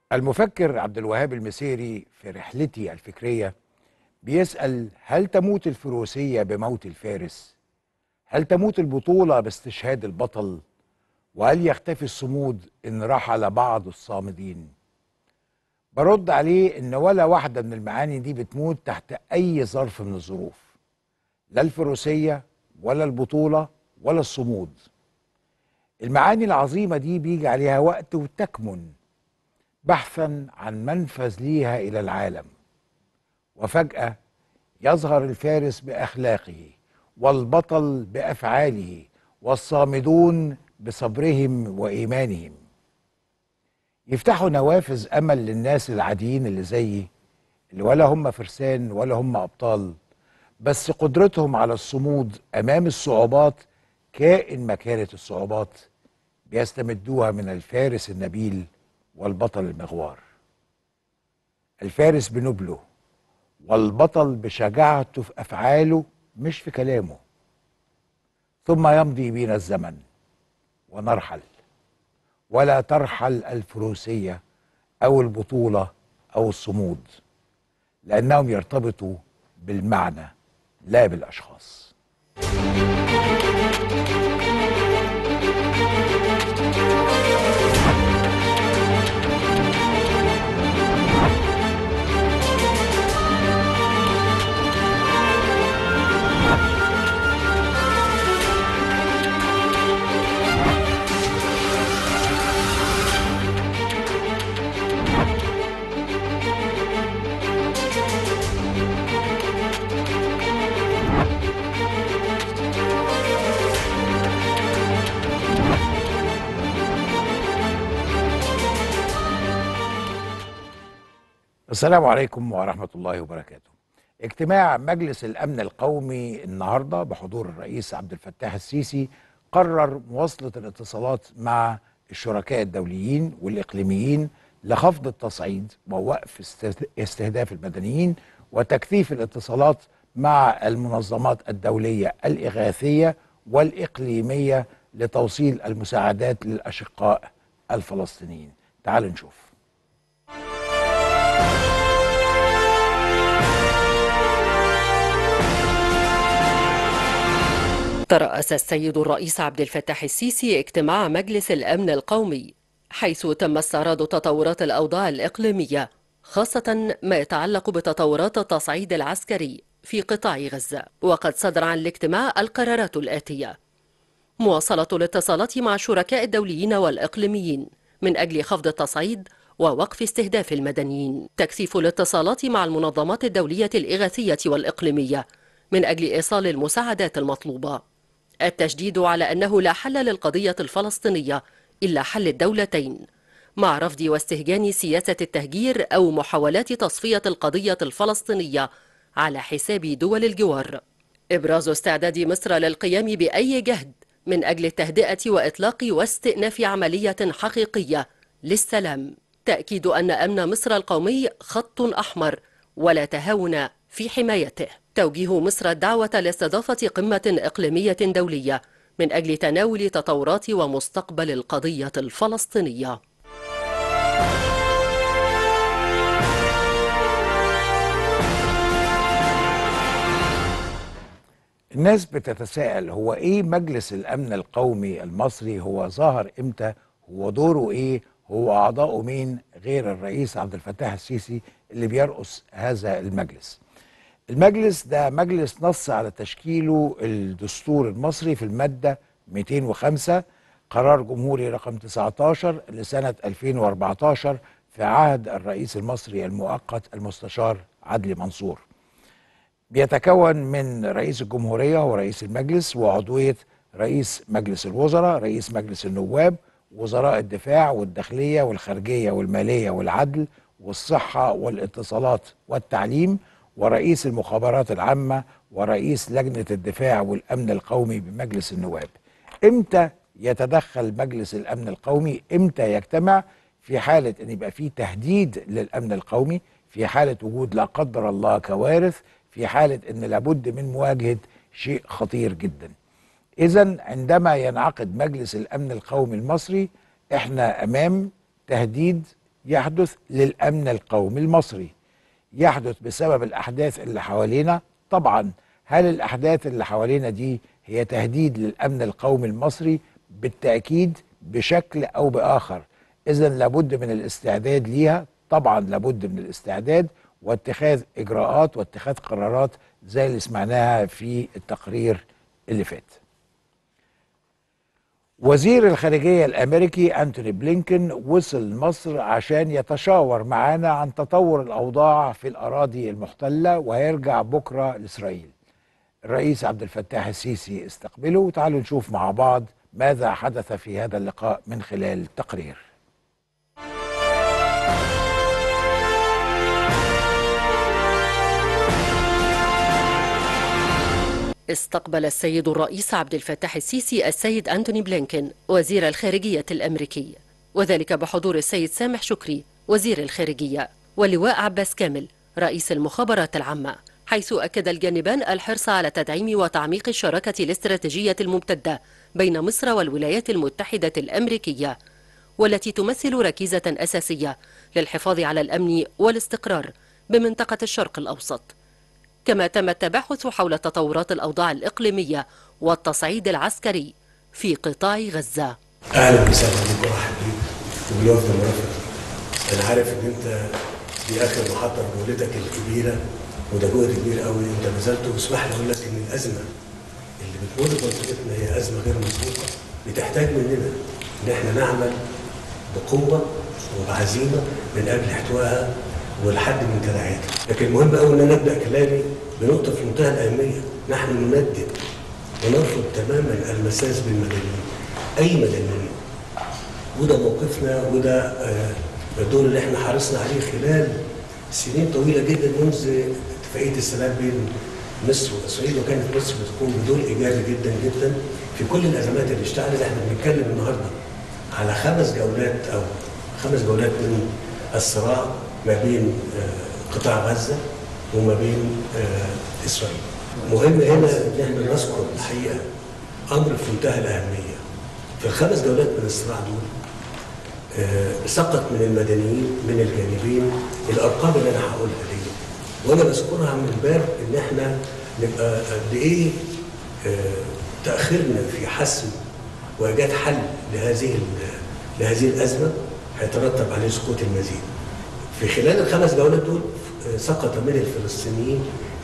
المفكر عبد الوهاب المسيري في رحلتي الفكرية بيسأل: هل تموت الفروسية بموت الفارس؟ هل تموت البطولة باستشهاد البطل؟ وهل يختفي الصمود إن رحل بعض الصامدين؟ برد عليه إن ولا واحدة من المعاني دي بتموت تحت أي ظرف من الظروف، لا الفروسية ولا البطولة ولا الصمود. المعاني العظيمة دي بيجي عليها وقت وتكمن بحثا عن منفذ ليها إلى العالم، وفجأة يظهر الفارس بأخلاقه والبطل بأفعاله والصامدون بصبرهم وإيمانهم. يفتحوا نوافذ أمل للناس العاديين اللي زيي، اللي ولا هم فرسان ولا هم أبطال، بس قدرتهم على الصمود أمام الصعوبات كائن ما كانت الصعوبات بيستمدوها من الفارس النبيل والبطل المغوار. الفارس بنبله والبطل بشجاعته في أفعاله مش في كلامه. ثم يمضي بينا الزمن ونرحل، ولا ترحل الفروسية أو البطولة أو الصمود، لأنهم يرتبطوا بالمعنى لا بالأشخاص. السلام عليكم ورحمة الله وبركاته. اجتماع مجلس الأمن القومي النهاردة بحضور الرئيس عبد الفتاح السيسي قرر مواصلة الاتصالات مع الشركاء الدوليين والإقليميين لخفض التصعيد ووقف استهداف المدنيين، وتكثيف الاتصالات مع المنظمات الدولية الإغاثية والإقليمية لتوصيل المساعدات للأشقاء الفلسطينيين. تعالوا نشوف. ترأس السيد الرئيس عبد الفتاح السيسي اجتماع مجلس الأمن القومي، حيث تم استعراض تطورات الأوضاع الإقليمية، خاصة ما يتعلق بتطورات التصعيد العسكري في قطاع غزة. وقد صدر عن الاجتماع القرارات الآتية: مواصلة الاتصالات مع الشركاء الدوليين والإقليميين من أجل خفض التصعيد ووقف استهداف المدنيين، تكثيف الاتصالات مع المنظمات الدولية الإغاثية والإقليمية من أجل إيصال المساعدات المطلوبة، التشديد على أنه لا حل للقضية الفلسطينية إلا حل الدولتين، مع رفض واستهجان سياسة التهجير أو محاولات تصفية القضية الفلسطينية على حساب دول الجوار، إبراز استعداد مصر للقيام بأي جهد من أجل التهدئة وإطلاق واستئناف عملية حقيقية للسلام، تأكيد أن أمن مصر القومي خط أحمر ولا تهاون في حمايته، توجيه مصر الدعوة لاستضافة قمة إقليمية دولية من أجل تناول تطورات ومستقبل القضية الفلسطينية. الناس بتتساءل، هو ايه مجلس الامن القومي المصري؟ هو ظهر امتى؟ هو دوره ايه؟ هو اعضاؤه مين غير الرئيس عبد الفتاح السيسي اللي بيرأس هذا المجلس؟ المجلس ده مجلس نص على تشكيله الدستور المصري في المادة 205 قرار جمهوري رقم 19 لسنة 2014 في عهد الرئيس المصري المؤقت المستشار عدلي منصور. بيتكون من رئيس الجمهورية ورئيس المجلس وعضوية رئيس مجلس الوزراء، رئيس مجلس النواب، وزراء الدفاع والداخلية والخارجية والمالية والعدل والصحة والاتصالات والتعليم، ورئيس المخابرات العامة، ورئيس لجنة الدفاع والأمن القومي بمجلس النواب. امتى يتدخل مجلس الأمن القومي؟ امتى يجتمع؟ في حالة ان يبقى في تهديد للأمن القومي، في حالة وجود لا قدر الله كوارث، في حالة ان لابد من مواجهة شيء خطير جدا. اذا عندما ينعقد مجلس الامن القومي المصري احنا امام تهديد يحدث للأمن القومي المصري، يحدث بسبب الأحداث اللي حوالينا. طبعا هل الأحداث اللي حوالينا دي هي تهديد للأمن القومي المصري؟ بالتأكيد بشكل أو بآخر. إذن لابد من الاستعداد ليها، طبعا لابد من الاستعداد واتخاذ إجراءات واتخاذ قرارات زي اللي سمعناها في التقرير اللي فات. وزير الخارجية الأمريكي أنتوني بلينكن وصل مصر عشان يتشاور معانا عن تطور الأوضاع في الأراضي المحتلة، وهيرجع بكرة لإسرائيل. الرئيس عبد الفتاح السيسي استقبله، وتعالوا نشوف مع بعض ماذا حدث في هذا اللقاء من خلال التقرير. استقبل السيد الرئيس عبد الفتاح السيسي السيد أنتوني بلينكن وزير الخارجية الأمريكي، وذلك بحضور السيد سامح شكري وزير الخارجية واللواء عباس كامل رئيس المخابرات العامة، حيث أكد الجانبان الحرص على تدعيم وتعميق الشراكة الاستراتيجية الممتدة بين مصر والولايات المتحدة الأمريكية، والتي تمثل ركيزة أساسية للحفاظ على الأمن والاستقرار بمنطقة الشرق الأوسط. كما تم التباحث حول تطورات الأوضاع الإقليمية والتصعيد العسكري في قطاع غزة. أهلا وسهلا بك ورحب بيك وبالوفد المرافق. أنا عارف إن أنت دي آخر محطة بجولتك الكبيرة، وده جهد كبير قوي أنت بذلته، واسمح لي أقول لك إن الأزمة اللي بتمر بمنطقتنا هي أزمة غير مسبوقة بتحتاج مننا إن إحنا نعمل بقوة وبعزيمة من أجل احتوائها والحد من تداعياتها. لكن المهم قوي ان انا ابدا كلامي بنقطه في منتهى الاهميه، نحن نندد ونرفض تماما المساس بالمدنيين، اي مدنيين، وده موقفنا وده الدور اللي احنا حرصنا عليه خلال سنين طويله جدا منذ اتفاقيه السلام بين مصر واسرائيل، وكانت مصر بتقوم بدور ايجابي جدا جدا في كل الازمات اللي اشتعلت. احنا بنتكلم النهارده على 5 جولات من الصراع ما بين قطاع غزة وما بين إسرائيل. مهم هنا إن احنا نذكر الحقيقة أمر في منتهى الأهمية. في ال5 جولات من الصراع دول سقط من المدنيين من الجانبين الأرقام اللي أنا هقولها دي، وأنا بذكرها من باب إن احنا نبقى قد إيه تأخيرنا في حسم وإيجاد حل لهذه الأزمة هيترتب عليه سقوط المزيد. في خلال ال5 جولات دول سقط من الفلسطينيين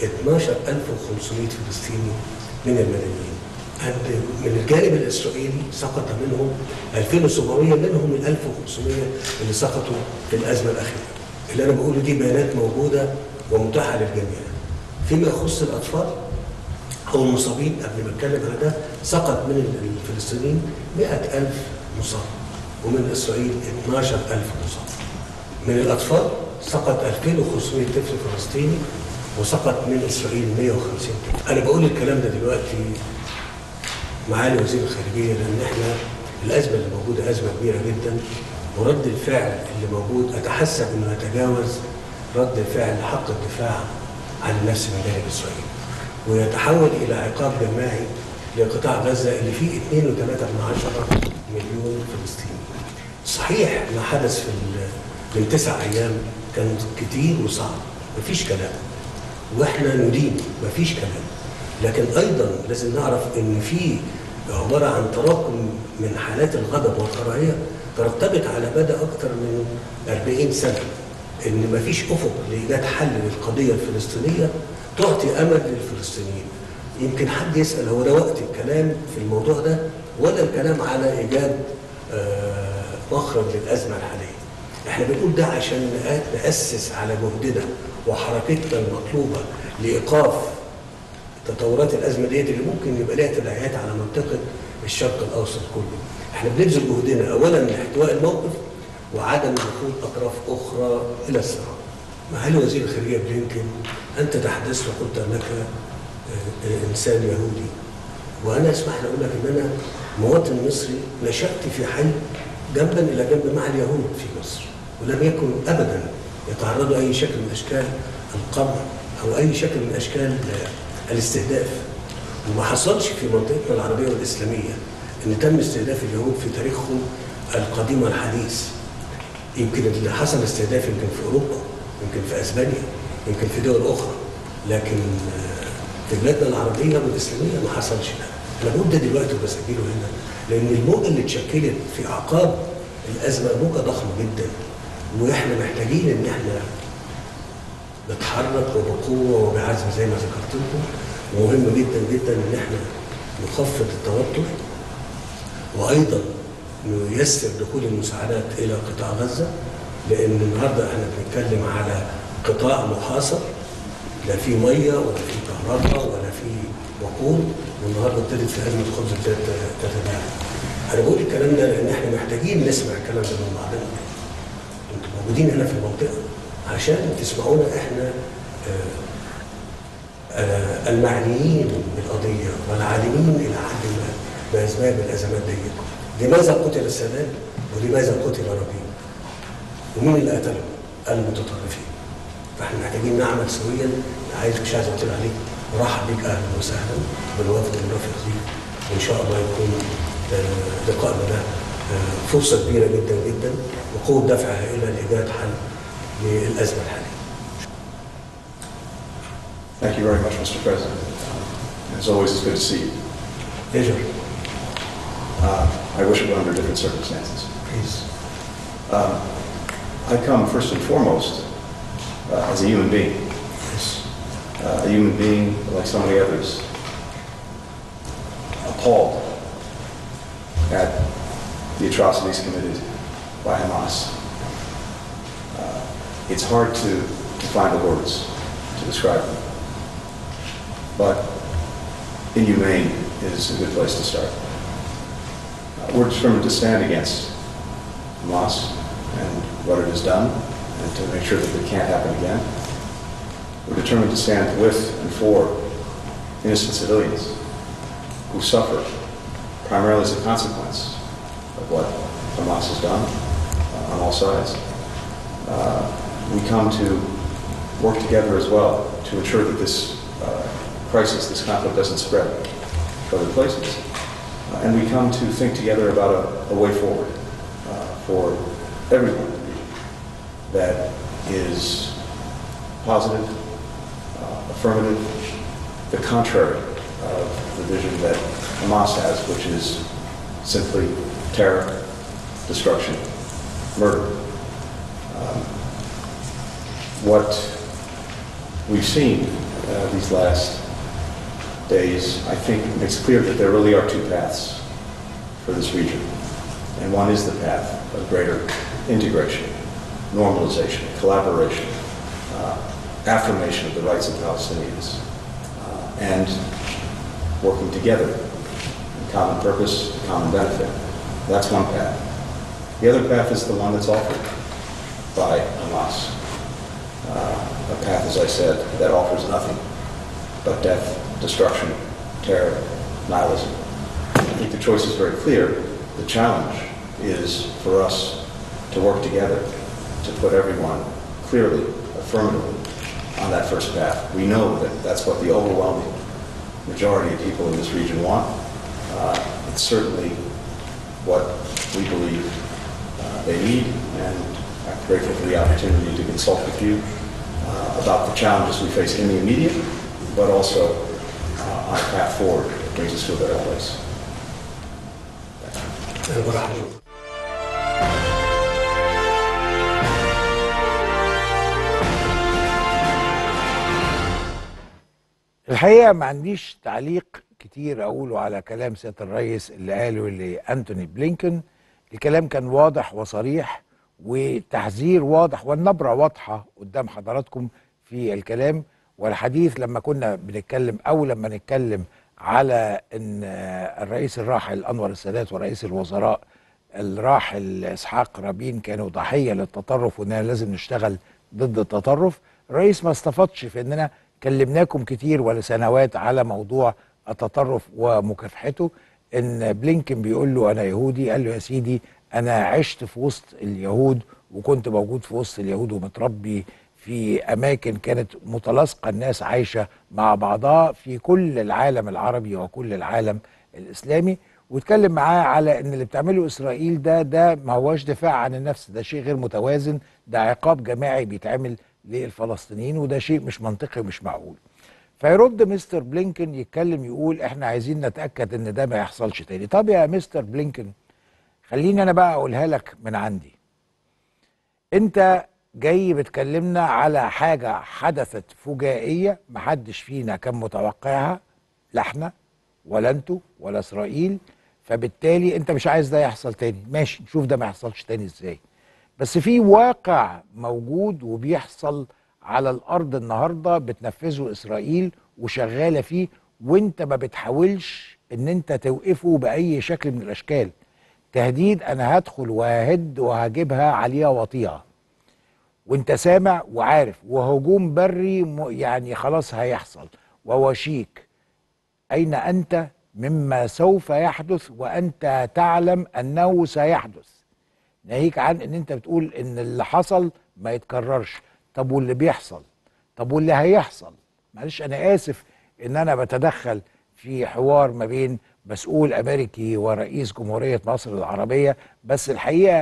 12500 فلسطيني من المدنيين. من الجانب الإسرائيلي سقط منهم 2700، منهم ال 1500 اللي سقطوا في الأزمة الأخيرة. اللي أنا بقوله دي بيانات موجودة ومتاحة للجميع. فيما يخص الأطفال أو المصابين، قبل ما أتكلم على ده، سقط من الفلسطينيين 100,000 مصاب، ومن إسرائيل 12,000 مصاب. من الأطفال سقط 2500 طفل فلسطيني، وسقط من إسرائيل 150 طفل. أنا بقول الكلام ده دلوقتي معالي وزير الخارجية لأن إحنا الأزمة اللي موجودة أزمة كبيرة جدا، ورد الفعل اللي موجود أتحسب إنه يتجاوز رد الفعل حق الدفاع عن النفس من جانب إسرائيل، ويتحول إلى عقاب جماعي لقطاع غزة اللي فيه 2.3 مليون فلسطيني. صحيح ما حدث من 9 أيام كان كتير وصعب، مفيش كلام، واحنا ندين مفيش كلام، لكن ايضا لازم نعرف ان في عباره عن تراكم من حالات الغضب والكراهيه ترتبط على مدى اكثر من 40 سنه، ان مفيش افق لايجاد حل للقضيه الفلسطينيه تعطي امل للفلسطينيين. يمكن حد يسال هو ده وقت الكلام في الموضوع ده ولا الكلام على ايجاد مخرج للازمه الحاليه؟ احنا بنقول ده عشان نأسس على جهدنا وحركتنا المطلوبه لايقاف تطورات الازمه ديت اللي ممكن يبقى لها تداعيات على منطقه الشرق الاوسط كله. احنا بنبذل جهدنا اولا لاحتواء الموقف وعدم دخول اطراف اخرى الى الصراع. معالي وزير الخارجيه بلينكن، انت تحدثت وقلت انك انسان يهودي، وانا اسمح لي اقول لك ان انا مواطن مصري نشأت في حي جنبا الى جنب مع اليهود في مصر، ولم يكن ابدا يتعرضوا اي شكل من اشكال القمع او اي شكل من اشكال الاستهداف. وما حصلش في منطقتنا العربيه والاسلاميه ان تم استهداف اليهود في تاريخهم القديم والحديث. يمكن اللي حصل استهداف يمكن في اوروبا، يمكن في اسبانيا، يمكن في دول اخرى، لكن في بلادنا العربيه والاسلاميه ما حصلش ده. انا بقول ده دلوقتي وبسجله هنا لان الموجه اللي اتشكلت في اعقاب الازمه موجه ضخمه جدا، واحنا محتاجين ان احنا نتحرك وبقوه وبعزم زي ما ذكرت لكم. ومهم جدا جدا ان احنا نخفض التوتر، وايضا نيسر دخول المساعدات الى قطاع غزه، لان النهارده احنا بنتكلم على قطاع محاصر، لا في ميه ولا في كهرباء ولا في وقود، والنهارده ابتدت في ازمه خبز تتداعى. انا بقول الكلام ده لان احنا محتاجين نسمع الكلام ده من بعضنا. انتم موجودين هنا في المنطقه عشان تسمعونا احنا المعنيين بالقضيه والعالمين الى حد ما باسباب الازمات دي. لماذا قتل السادات ولماذا قتل ربيع؟ ومين اللي قتله؟ المتطرفين. فاحنا محتاجين نعمل سويا. مش عايز اطيل عليك، ورحب بيك اهلا وسهلا بالوفد المرافق ليك، وان شاء الله يكون لقائنا ده فرصه كبيره جدا جدا وقوه دفع هائله لايجاد حل للازمه الحاليه. Thank you very much, Mr. President. As always, it's good to see you. Pleasure. I wish it were under different circumstances. Please. I come first and foremost as a human being. Yes. A human being, like so many others, appalled at the atrocities committed by Hamas. It's hard to find the words to describe them. But inhumane is a good place to start. We're determined to stand against Hamas and what it has done, and to make sure that it can't happen again. We're determined to stand with and for innocent civilians who suffer primarily as a consequence of what Hamas has done on all sides. We come to work together as well to ensure that this crisis, this conflict doesn't spread to other places. And we come to think together about a way forward for everyone that is positive, affirmative, the contrary of the vision that Hamas has, which is simply terror, destruction, murder. What we've seen these last days, I think, makes clear that there really are two paths for this region. And one is the path of greater integration, normalization, collaboration, affirmation of the rights of Palestinians, and working together in common purpose, common benefit. That's one path. The other path is the one that's offered by Hamas. A path, as I said, that offers nothing but death, destruction, terror, nihilism. I think the choice is very clear. The challenge is for us to work together to put everyone clearly, affirmatively on that first path. We know that that's what the overwhelming majority of people in this region want. It's certainly what we believe they need, and I'm grateful for the opportunity to consult with you about the challenges we face in the immediate, but also on a path forward that brings us to a better place. الحقيقة ما عنديش تعليق كتير أقوله على كلام سيادة الرئيس اللي قاله لأنتوني بلينكن. الكلام كان واضح وصريح، وتحذير واضح، والنبرة واضحة قدام حضراتكم في الكلام والحديث. لما كنا بنتكلم أو لما نتكلم على أن الرئيس الراحل أنور السادات ورئيس الوزراء الراحل إسحاق رابين كانوا ضحية للتطرف، وأننا لازم نشتغل ضد التطرف، الرئيس ما استفادش في أننا كلمناكم كتير ولسنوات على موضوع التطرف ومكافحته. ان بلينكن بيقول له انا يهودي، قال له يا سيدي انا عشت في وسط اليهود وكنت موجود في وسط اليهود ومتربي في اماكن كانت متلاصقه، الناس عايشه مع بعضها في كل العالم العربي وكل العالم الاسلامي. واتكلم معاه على ان اللي بتعمله اسرائيل ده ما هوش دفاع عن النفس، ده شيء غير متوازن، ده عقاب جماعي بيتعمل للفلسطينيين، وده شيء مش منطقي ومش معقول. فيرد مستر بلينكن يتكلم يقول احنا عايزين نتأكد ان ده ما يحصلش تاني. طب يا مستر بلينكن، خليني انا بقى اقولها لك من عندي. انت جاي بتكلمنا على حاجة حدثت فجائية محدش فينا كان متوقعها، لا احنا ولا انتوا ولا اسرائيل، فبالتالي انت مش عايز ده يحصل تاني. ماشي، نشوف ده ما يحصلش تاني ازاي. بس في واقع موجود وبيحصل على الارض النهارده بتنفذه اسرائيل وشغاله فيه، وانت ما بتحاولش ان انت توقفه باي شكل من الاشكال. تهديد انا هدخل وههد وهجيبها عليها وطيعه، وانت سامع وعارف، وهجوم بري يعني خلاص هيحصل، ووشيك. اين انت مما سوف يحدث وانت تعلم انه سيحدث؟ ناهيك عن ان انت بتقول ان اللي حصل ما يتكررش. طب واللي بيحصل؟ طب واللي هيحصل؟ معلش انا اسف ان انا بتدخل في حوار ما بين مسؤول امريكي ورئيس جمهورية مصر العربية، بس الحقيقة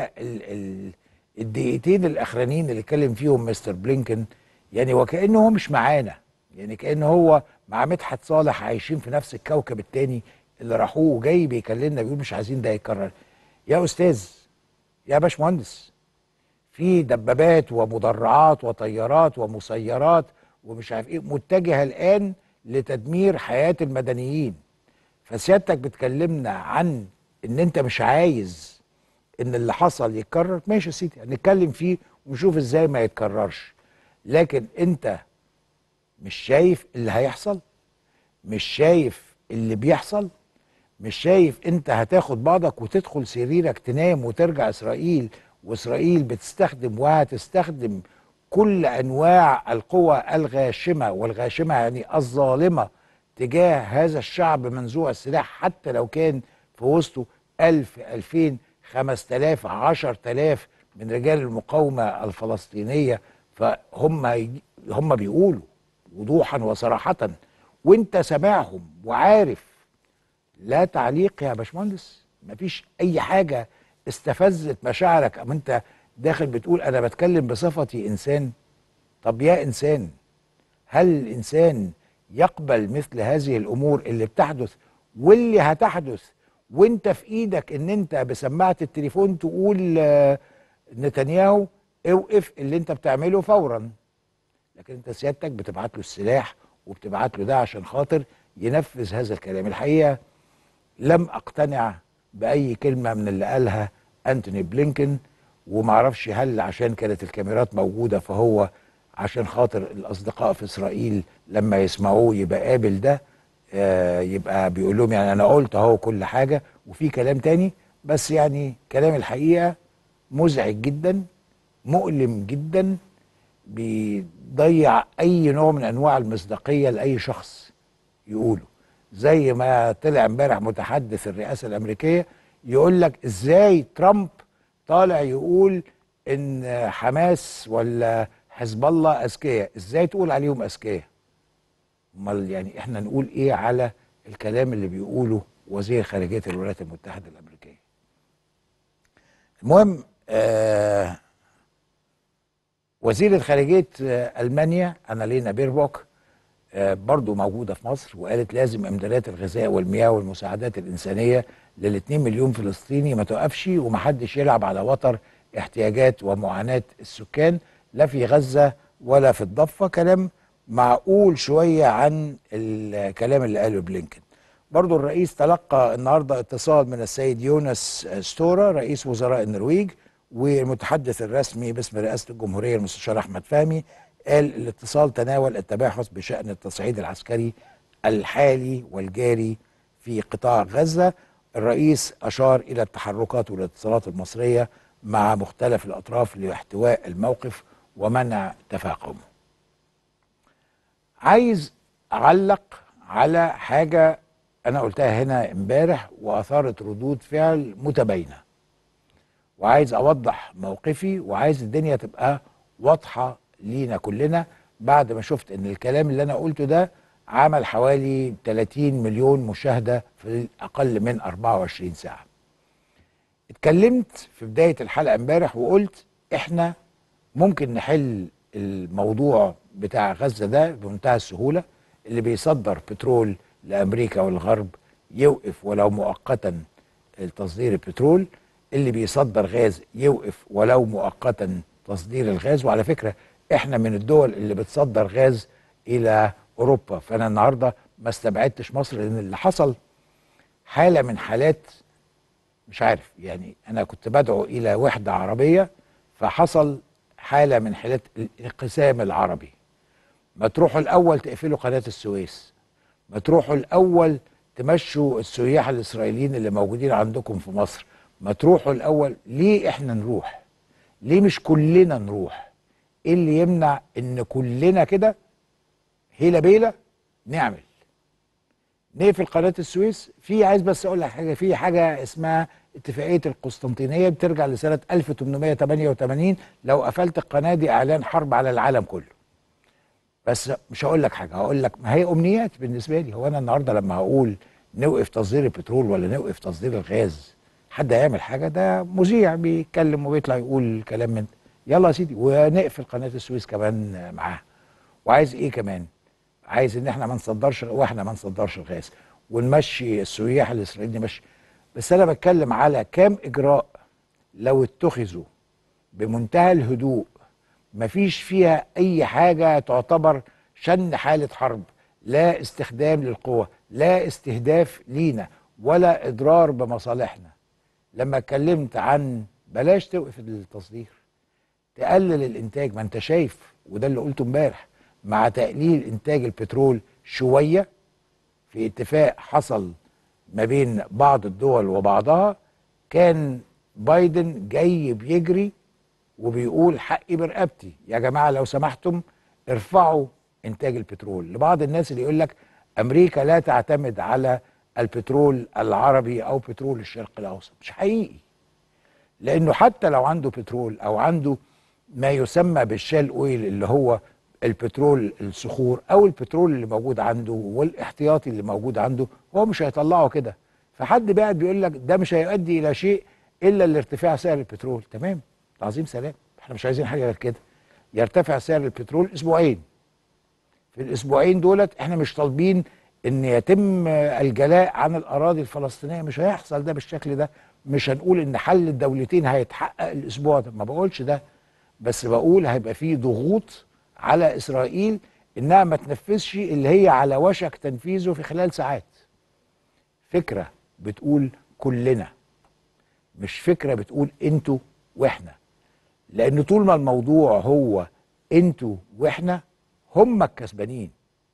الدقيقتين الاخرانيين اللي اتكلم فيهم مستر بلينكن يعني وكأنه هو مش معانا، يعني كأنه هو مع مدحت صالح عايشين في نفس الكوكب التاني اللي راحوه، وجاي بيكلمنا بيقول مش عايزين ده يتكرر. يا استاذ، يا باشمهندس، في دبابات ومدرعات وطيارات ومسيرات ومش عارف ايه متجهه الان لتدمير حياه المدنيين. فسيادتك بتكلمنا عن ان انت مش عايز ان اللي حصل يتكرر. ماشي يا سيدي، هنتكلم فيه ونشوف ازاي ما يتكررش، لكن انت مش شايف اللي هيحصل؟ مش شايف اللي بيحصل؟ مش شايف انت هتاخد بعضك وتدخل سريرك تنام وترجع اسرائيل، واسرائيل بتستخدم وهتستخدم كل انواع القوى الغاشمه، والغاشمه يعني الظالمه، تجاه هذا الشعب منزوع السلاح، حتى لو كان في وسطه 1000 2000 5000 10000 من رجال المقاومه الفلسطينيه. هم بيقولوا وضوحا وصراحه، وانت سامعهم وعارف. لا تعليق يا باشمهندس، مفيش اي حاجه استفزت مشاعرك، اما انت داخل بتقول انا بتكلم بصفتي انسان. طب يا انسان، هل الانسان يقبل مثل هذه الامور اللي بتحدث واللي هتحدث وانت في ايدك ان انت بسماعه التليفون تقول نتنياهو اوقف اللي انت بتعمله فورا؟ لكن انت سيادتك بتبعت له السلاح وبتبعت له ده عشان خاطر ينفذ هذا الكلام. الحقيقه لم اقتنع باي كلمه من اللي قالها انتوني بلينكن، ومعرفش هل عشان كانت الكاميرات موجوده فهو عشان خاطر الاصدقاء في اسرائيل لما يسمعوه يبقى قابل ده، يبقى بيقول لهم يعني انا قلت اهو كل حاجه وفي كلام تاني. بس يعني كلام الحقيقه مزعج جدا، مؤلم جدا، بيضيع اي نوع من انواع المصداقيه لاي شخص يقوله. زي ما طلع امبارح متحدث الرئاسه الامريكيه يقول لك ازاي ترامب طالع يقول ان حماس ولا حزب الله اذكياء، ازاي تقول عليهم اذكياء؟ امال يعني احنا نقول ايه على الكلام اللي بيقوله وزير خارجيه الولايات المتحده الامريكيه؟ المهم وزيره خارجيه المانيا أنالينا بيربوك برضو موجودة في مصر، وقالت لازم امدادات الغذاء والمياه والمساعدات الإنسانية لل2 مليون فلسطيني ما توقفش، ومحدش يلعب على وتر احتياجات ومعاناة السكان لا في غزة ولا في الضفة. كلام معقول شوية عن الكلام اللي قاله بلينكن. برضو الرئيس تلقى النهاردة اتصال من السيد يونس ستورا رئيس وزراء النرويج، والمتحدث الرسمي باسم رئاسة الجمهورية المستشار أحمد فهمي قال الاتصال تناول التباحث بشأن التصعيد العسكري الحالي والجاري في قطاع غزة. الرئيس أشار إلى التحركات والاتصالات المصرية مع مختلف الأطراف لاحتواء الموقف ومنع تفاقمه. عايز أعلق على حاجة أنا قلتها هنا امبارح وأثارت ردود فعل متباينة، وعايز أوضح موقفي، وعايز الدنيا تبقى واضحة لينا كلنا بعد ما شفت ان الكلام اللي انا قلته ده عمل حوالي 30 مليون مشاهدة في أقل من 24 ساعة. اتكلمت في بداية الحلقة امبارح وقلت احنا ممكن نحل الموضوع بتاع غزة ده بمنتهى السهولة. اللي بيصدر بترول لأمريكا والغرب يوقف ولو مؤقتا تصدير البترول، اللي بيصدر غاز يوقف ولو مؤقتا تصدير الغاز. وعلى فكرة احنا من الدول اللي بتصدر غاز إلى أوروبا، فأنا النهاردة ما استبعدتش مصر، لأن اللي حصل حالة من حالات مش عارف، يعني أنا كنت بدعو إلى وحدة عربية، فحصل حالة من حالات الانقسام العربي. ما تروحوا الأول تقفلوا قناة السويس، ما تروحوا الأول تمشوا السياح الإسرائيليين اللي موجودين عندكم في مصر، ما تروحوا الأول. ليه إحنا نروح؟ ليه مش كلنا نروح؟ إيه اللي يمنع إن كلنا كده هيلا بيلا نعمل نقفل قناة السويس؟ في عايز بس أقول لك حاجة، في حاجة اسمها اتفاقية القسطنطينية بترجع لسنة 1888. لو قفلت القناة دي إعلان حرب على العالم كله. بس مش هقول لك حاجة، هقول لك ما هي أمنيات بالنسبة لي. هو أنا النهاردة لما هقول نوقف تصدير البترول ولا نوقف تصدير الغاز، حد هيعمل حاجة؟ ده مذيع بيتكلم وبيطلع يقول كلام من يلا يا سيدي ونقفل قناة السويس كمان معاها. وعايز إيه كمان؟ عايز إن إحنا ما نصدرش، وإحنا ما نصدرش الغاز ونمشي السياح الإسرائيليين نمشي. بس أنا بتكلم على كام إجراء لو اتخذوا بمنتهى الهدوء، مفيش فيها أي حاجة تعتبر شن حالة حرب، لا استخدام للقوة، لا استهداف لينا، ولا إضرار بمصالحنا. لما اتكلمت عن بلاش توقف التصدير، تقلل الإنتاج. ما أنت شايف، وده اللي قلته امبارح، مع تقليل إنتاج البترول شوية في اتفاق حصل ما بين بعض الدول وبعضها، كان بايدن جاي بيجري وبيقول حقي برقبتي، يا جماعة لو سمحتم ارفعوا انتاج البترول. لبعض الناس اللي يقول لك امريكا لا تعتمد على البترول العربي او بترول الشرق الاوسط، مش حقيقي. لانه حتى لو عنده بترول او عنده ما يسمى بالشال اويل، اللي هو البترول الصخور او البترول اللي موجود عنده والاحتياطي اللي موجود عنده، هو مش هيطلعه كده. فحد قاعد بيقول لك ده مش هيؤدي الى شيء الا الارتفاع سعر البترول. تمام، تعظيم سلام، احنا مش عايزين حاجه غير كده، يرتفع سعر البترول اسبوعين. في الاسبوعين دولت احنا مش طالبين ان يتم الجلاء عن الاراضي الفلسطينيه، مش هيحصل ده بالشكل ده. مش هنقول ان حل الدولتين هيتحقق الاسبوع ده، ما بقولش ده، بس بقول هيبقى فيه ضغوط على اسرائيل انها ما تنفذش اللي هي على وشك تنفيذه في خلال ساعات. فكره بتقول كلنا، مش فكره بتقول انتوا واحنا. لان طول ما الموضوع هو انتوا واحنا، هم الكسبانين،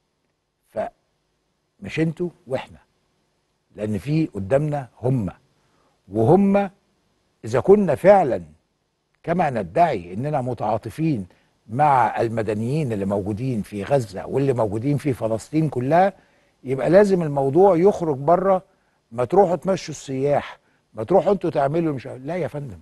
فمش انتوا واحنا، لان في قدامنا هم. وهم اذا كنا فعلا كما ندعي اننا متعاطفين مع المدنيين اللي موجودين في غزة واللي موجودين في فلسطين كلها، يبقى لازم الموضوع يخرج بره. ما تروحوا تمشوا السياح، ما تروحوا انتوا تعملوا مش لا يا فندم،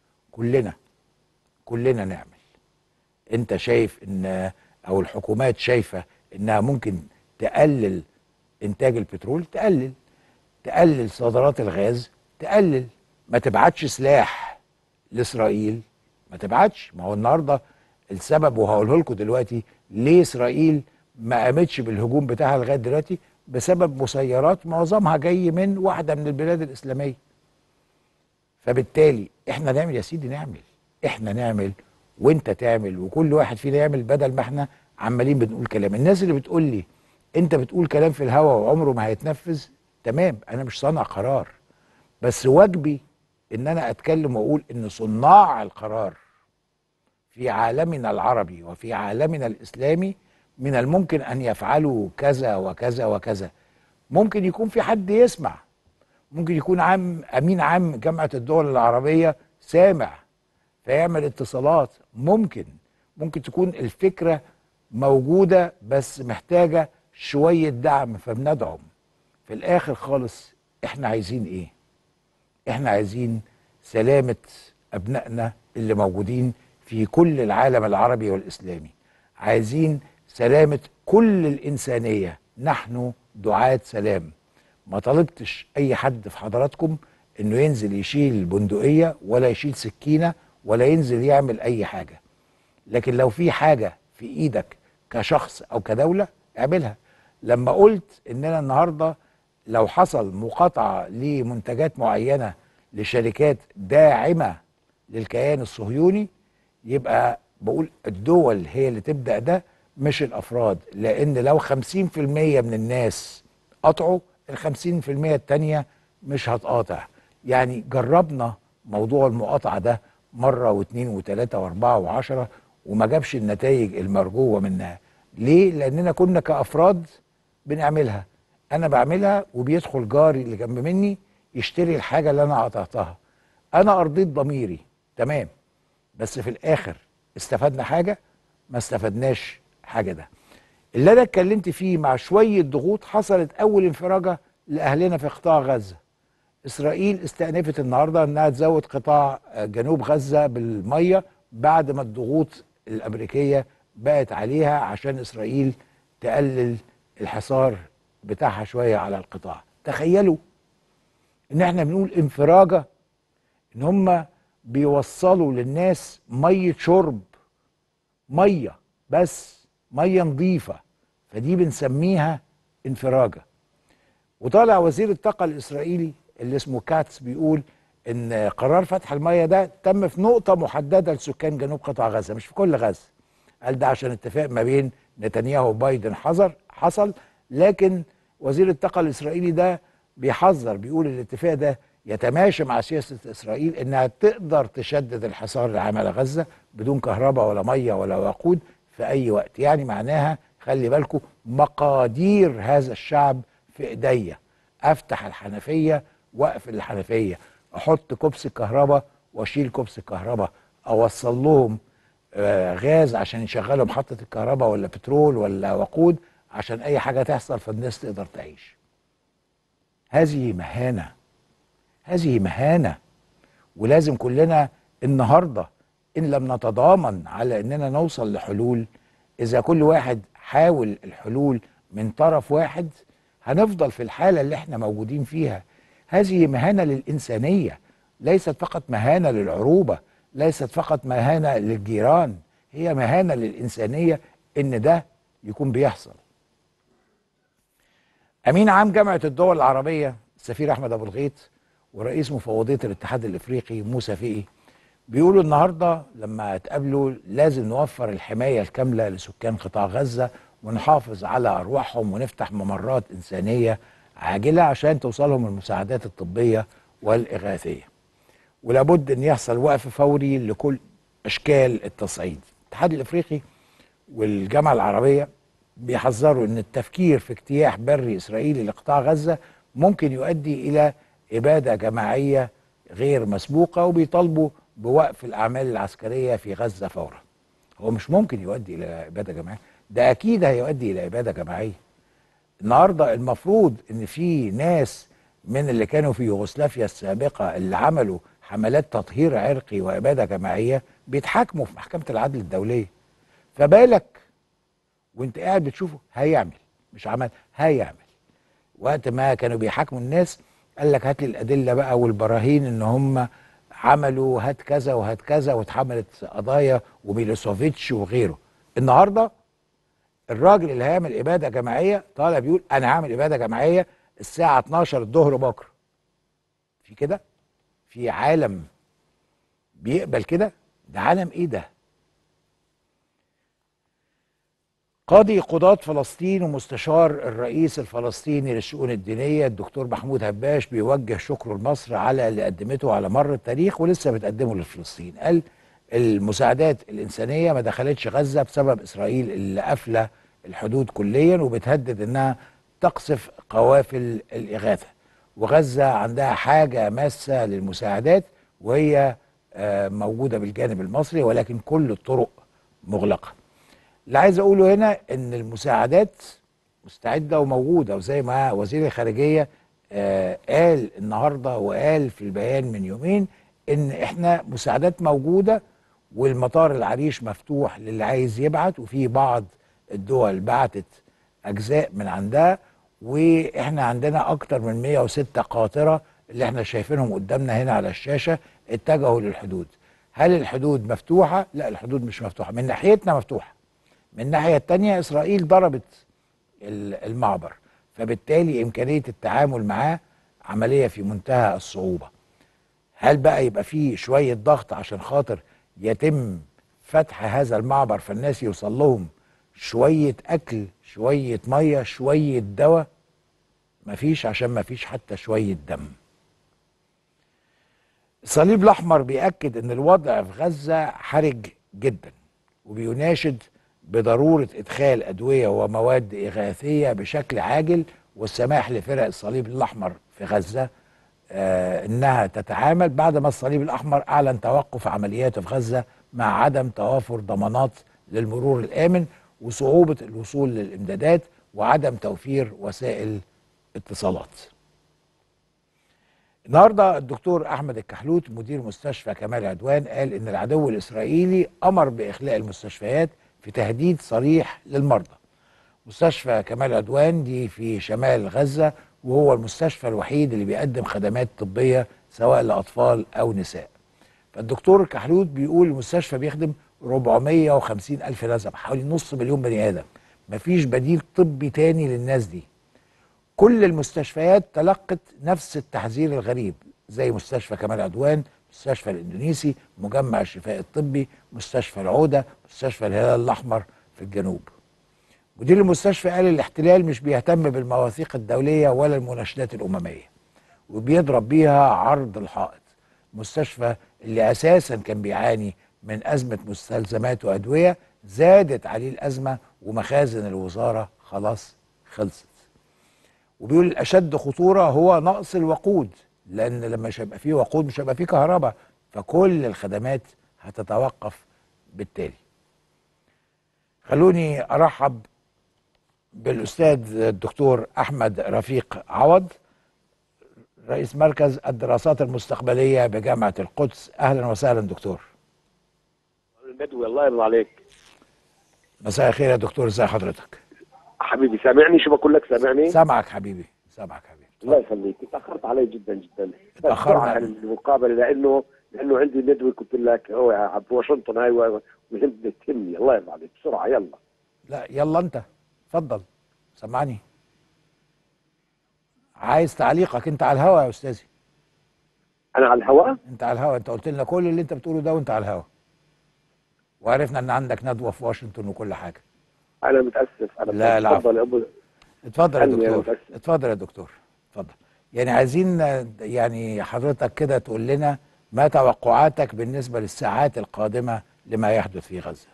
كلنا نعمل. انت شايف ان او الحكومات شايفة انها ممكن تقلل انتاج البترول، تقلل صادرات الغاز، تقلل. ما تبعتش سلاح لإسرائيل، ما تبعتش. ما هو النهارده السبب وهقوله لكم دلوقتي ليه إسرائيل ما قامتش بالهجوم بتاعها لغايه دلوقتي، بسبب مسيرات معظمها جاي من واحده من البلاد الإسلامية. فبالتالي احنا نعمل يا سيدي، احنا نعمل وانت تعمل وكل واحد فينا يعمل، بدل ما احنا عمالين بنقول كلام. الناس اللي بتقول لي انت بتقول كلام في الهوا وعمره ما هيتنفذ، تمام، انا مش صانع قرار، بس واجبي ان انا اتكلم واقول ان صناع القرار في عالمنا العربي وفي عالمنا الاسلامي من الممكن ان يفعلوا كذا وكذا وكذا. ممكن يكون في حد يسمع، ممكن يكون امين عام جامعة الدول العربية سامع فيعمل اتصالات، ممكن تكون الفكرة موجودة بس محتاجة شوية دعم، فبندعم. في الاخر خالص احنا عايزين ايه؟ احنا عايزين سلامة ابنائنا اللي موجودين في كل العالم العربي والاسلامي، عايزين سلامة كل الانسانية نحن دعاة سلام. ما طلبتش اي حد في حضراتكم انه ينزل يشيل بندقية ولا يشيل سكينة ولا ينزل يعمل اي حاجة، لكن لو في حاجة في ايدك كشخص او كدولة اعملها. لما قلت اننا النهاردة لو حصل مقاطعة لمنتجات معينة لشركات داعمة للكيان الصهيوني، يبقى بقول الدول هي اللي تبدأ ده مش الأفراد، لأن لو 50% من الناس قطعوا، ال50% التانية مش هتقاطع. يعني جربنا موضوع المقاطعة ده مرة واثنين وثلاثة واربعة وعشرة وما جابش النتائج المرجوة منها. ليه؟ لأننا كنا كأفراد بنعملها. أنا بعملها وبيدخل جاري اللي جنب مني يشتري الحاجة اللي أنا قطعتها. أنا أرضيت ضميري، تمام، بس في الآخر استفدنا حاجة؟ ما استفدناش حاجة. ده اللي أنا اتكلمت فيه مع شوية ضغوط. حصلت أول انفراجة لأهلنا في قطاع غزة. إسرائيل استأنفت النهاردة أنها تزود قطاع جنوب غزة بالمية بعد ما الضغوط الأمريكية بقت عليها عشان إسرائيل تقلل الحصار بتاعها شوية على القطاع. تخيلوا إن احنا بنقول انفراجة، إن هم بيوصلوا للناس مية شرب، مية بس، مية نظيفة، فدي بنسميها انفراجة. وطالع وزير الطاقة الإسرائيلي اللي اسمه كاتس بيقول إن قرار فتح المية ده تم في نقطة محددة لسكان جنوب قطاع غزة، مش في كل غزة. قال ده عشان اتفاق ما بين نتنياهو وبايدن حصل، لكن وزير الطاقة الإسرائيلي ده بيحذر، بيقول الاتفاق ده يتماشى مع سياسة إسرائيل إنها تقدر تشدد الحصار العام على غزة بدون كهرباء ولا مية ولا وقود في أي وقت. يعني معناها خلي بالكم مقادير هذا الشعب في إيديا. أفتح الحنفية وأقفل الحنفية، أحط كوبس الكهرباء وأشيل كوبس الكهرباء، أوصل لهم غاز عشان يشغلوا محطة الكهرباء ولا بترول ولا وقود عشان أي حاجة تحصل فالناس تقدر تعيش. هذه مهانة، هذه مهانة. ولازم كلنا النهاردة إن لم نتضامن على إننا نوصل لحلول، إذا كل واحد حاول الحلول من طرف واحد، هنفضل في الحالة اللي احنا موجودين فيها. هذه مهانة للإنسانية، ليست فقط مهانة للعروبة، ليست فقط مهانة للجيران، هي مهانة للإنسانية إن ده يكون بيحصل. أمين عام جامعة الدول العربية السفير أحمد أبو الغيط ورئيس مفوضية الاتحاد الإفريقي موسى فقي بيقولوا النهاردة لما اتقابلوا لازم نوفر الحماية الكاملة لسكان قطاع غزة ونحافظ على أرواحهم ونفتح ممرات إنسانية عاجلة عشان توصلهم المساعدات الطبية والإغاثية، ولابد أن يحصل وقف فوري لكل أشكال التصعيد. الاتحاد الإفريقي والجامعة العربية بيحذروا أن التفكير في اجتياح بري إسرائيلي لقطاع غزة ممكن يؤدي إلى إبادة جماعية غير مسبوقة، وبيطالبوا بوقف الأعمال العسكرية في غزة فورا. هو مش ممكن يؤدي إلى إبادة جماعية، ده أكيد هيؤدي إلى إبادة جماعية. النهاردة المفروض إن في ناس من اللي كانوا في يوغوسلافيا السابقة اللي عملوا حملات تطهير عرقي وإبادة جماعية بيتحاكموا في محكمة العدل الدولية. فبالك وانت قاعد بتشوفه هيعمل، مش عمل، هيعمل. وقت ما كانوا بيحاكموا الناس قال لك هات لي الأدلة بقى والبراهين إن هم عملوا هات كذا وهات كذا، واتحملت قضايا وميلوسوفيتش وغيره. النهارده الراجل اللي هيعمل إبادة جماعية طالع بيقول أنا هعمل إبادة جماعية الساعة 12 الظهر بكرة. في كده؟ في عالم بيقبل كده؟ ده عالم إيه ده؟ قاضي قضاة فلسطين ومستشار الرئيس الفلسطيني للشؤون الدينية الدكتور محمود هباش بيوجه شكره لمصر على اللي قدمته على مر التاريخ ولسه بتقدمه لفلسطين. قال المساعدات الإنسانية ما دخلتش غزة بسبب إسرائيل اللي قافلة الحدود كليا وبتهدد إنها تقصف قوافل الإغاثة، وغزة عندها حاجة ماسة للمساعدات وهي موجودة بالجانب المصري ولكن كل الطرق مغلقة. اللي عايز اقوله هنا ان المساعدات مستعده وموجوده، وزي ما وزير الخارجيه قال النهارده وقال في البيان من يومين ان احنا مساعدات موجوده والمطار العريش مفتوح للي عايز يبعت، وفي بعض الدول بعتت اجزاء من عندها، واحنا عندنا اكتر من 106 قاطره اللي احنا شايفينهم قدامنا هنا على الشاشه اتجهوا للحدود. هل الحدود مفتوحه؟ لا، الحدود مش مفتوحه. من ناحيتنا مفتوحه، من الناحيه الثانيه اسرائيل ضربت المعبر، فبالتالي امكانيه التعامل معاه عمليه في منتهى الصعوبه. هل بقى يبقى فيه شويه ضغط عشان خاطر يتم فتح هذا المعبر فالناس يوصل لهم شويه اكل، شويه ميه، شويه دواء؟ مفيش، عشان مفيش حتى شويه دم. الصليب الاحمر بيأكد ان الوضع في غزه حرج جدا، وبيناشد بضروره ادخال ادويه ومواد اغاثيه بشكل عاجل، والسماح لفرق الصليب الاحمر في غزه انها تتعامل بعد ما الصليب الاحمر اعلن توقف عملياته في غزه مع عدم توافر ضمانات للمرور الامن وصعوبه الوصول للامدادات وعدم توفير وسائل اتصالات. النهارده الدكتور احمد الكحلوت مدير مستشفى كمال عدوان قال ان العدو الاسرائيلي امر باخلاء المستشفيات في تهديد صريح للمرضى. مستشفى كمال عدوان دي في شمال غزه، وهو المستشفى الوحيد اللي بيقدم خدمات طبيه سواء لاطفال او نساء. فالدكتور الكحلوت بيقول المستشفى بيخدم 450 الف نسمه، حوالي نص مليون بني ادم. مفيش بديل طبي تاني للناس دي. كل المستشفيات تلقت نفس التحذير الغريب، زي مستشفى كمال عدوان، مستشفى الاندونيسي، مجمع الشفاء الطبي، مستشفى العودة، مستشفى الهلال الأحمر في الجنوب. مدير المستشفى قال الاحتلال مش بيهتم بالمواثيق الدولية ولا المناشدات الأممية، وبيضرب بيها عرض الحائط. مستشفى اللي أساسا كان بيعاني من أزمة مستلزمات وأدوية زادت عليه الأزمة، ومخازن الوزارة خلاص خلصت. وبيقول الاشد خطوره هو نقص الوقود، لان لما مش هيبقى فيه وقود مش هيبقى فيه كهرباء، فكل الخدمات هتتوقف بالتالي. خلوني ارحب بالاستاذ الدكتور احمد رفيق عوض، رئيس مركز الدراسات المستقبليه بجامعه القدس. اهلا وسهلا دكتور. البدوي الله يرضى عليك. مساء الخير يا دكتور، ازي حضرتك؟ حبيبي سامعني؟ شو بقول لك؟ سامعني؟ سامعك حبيبي، سامعك حبيبي. الله يخليك. تاخرت علي جدا جدا. اتاخرنا المقابله لانه عندي ندوه كنت لك هو بواشنطن، هاي مهم تهمني. الله يرضى عليك بسرعه يلا. لا يلا انت اتفضل سمعني. عايز تعليقك، انت على الهوا يا استاذي. انا على الهواء؟ انت على الهوا، انت قلت لنا كل اللي انت بتقوله ده وانت على الهوا، وعرفنا ان عندك ندوه في واشنطن وكل حاجه. انا متاسف. انا لا اتفضل يا ابو. اتفضل يا دكتور، اتفضل يا دكتور، اتفضل. يعني عايزين يعني حضرتك كده تقول لنا ما توقعاتك بالنسبه للساعات القادمه لما يحدث في غزه.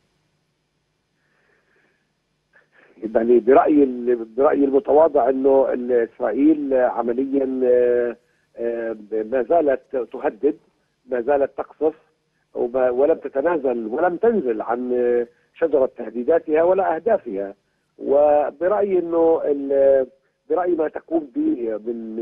يعني برايي المتواضع انه اسرائيل عمليا ما زالت تهدد، ما زالت تقصف، ولم تتنازل ولم تنزل عن شجره تهديداتها ولا اهدافها. وبرايي انه برايي ما تقوم به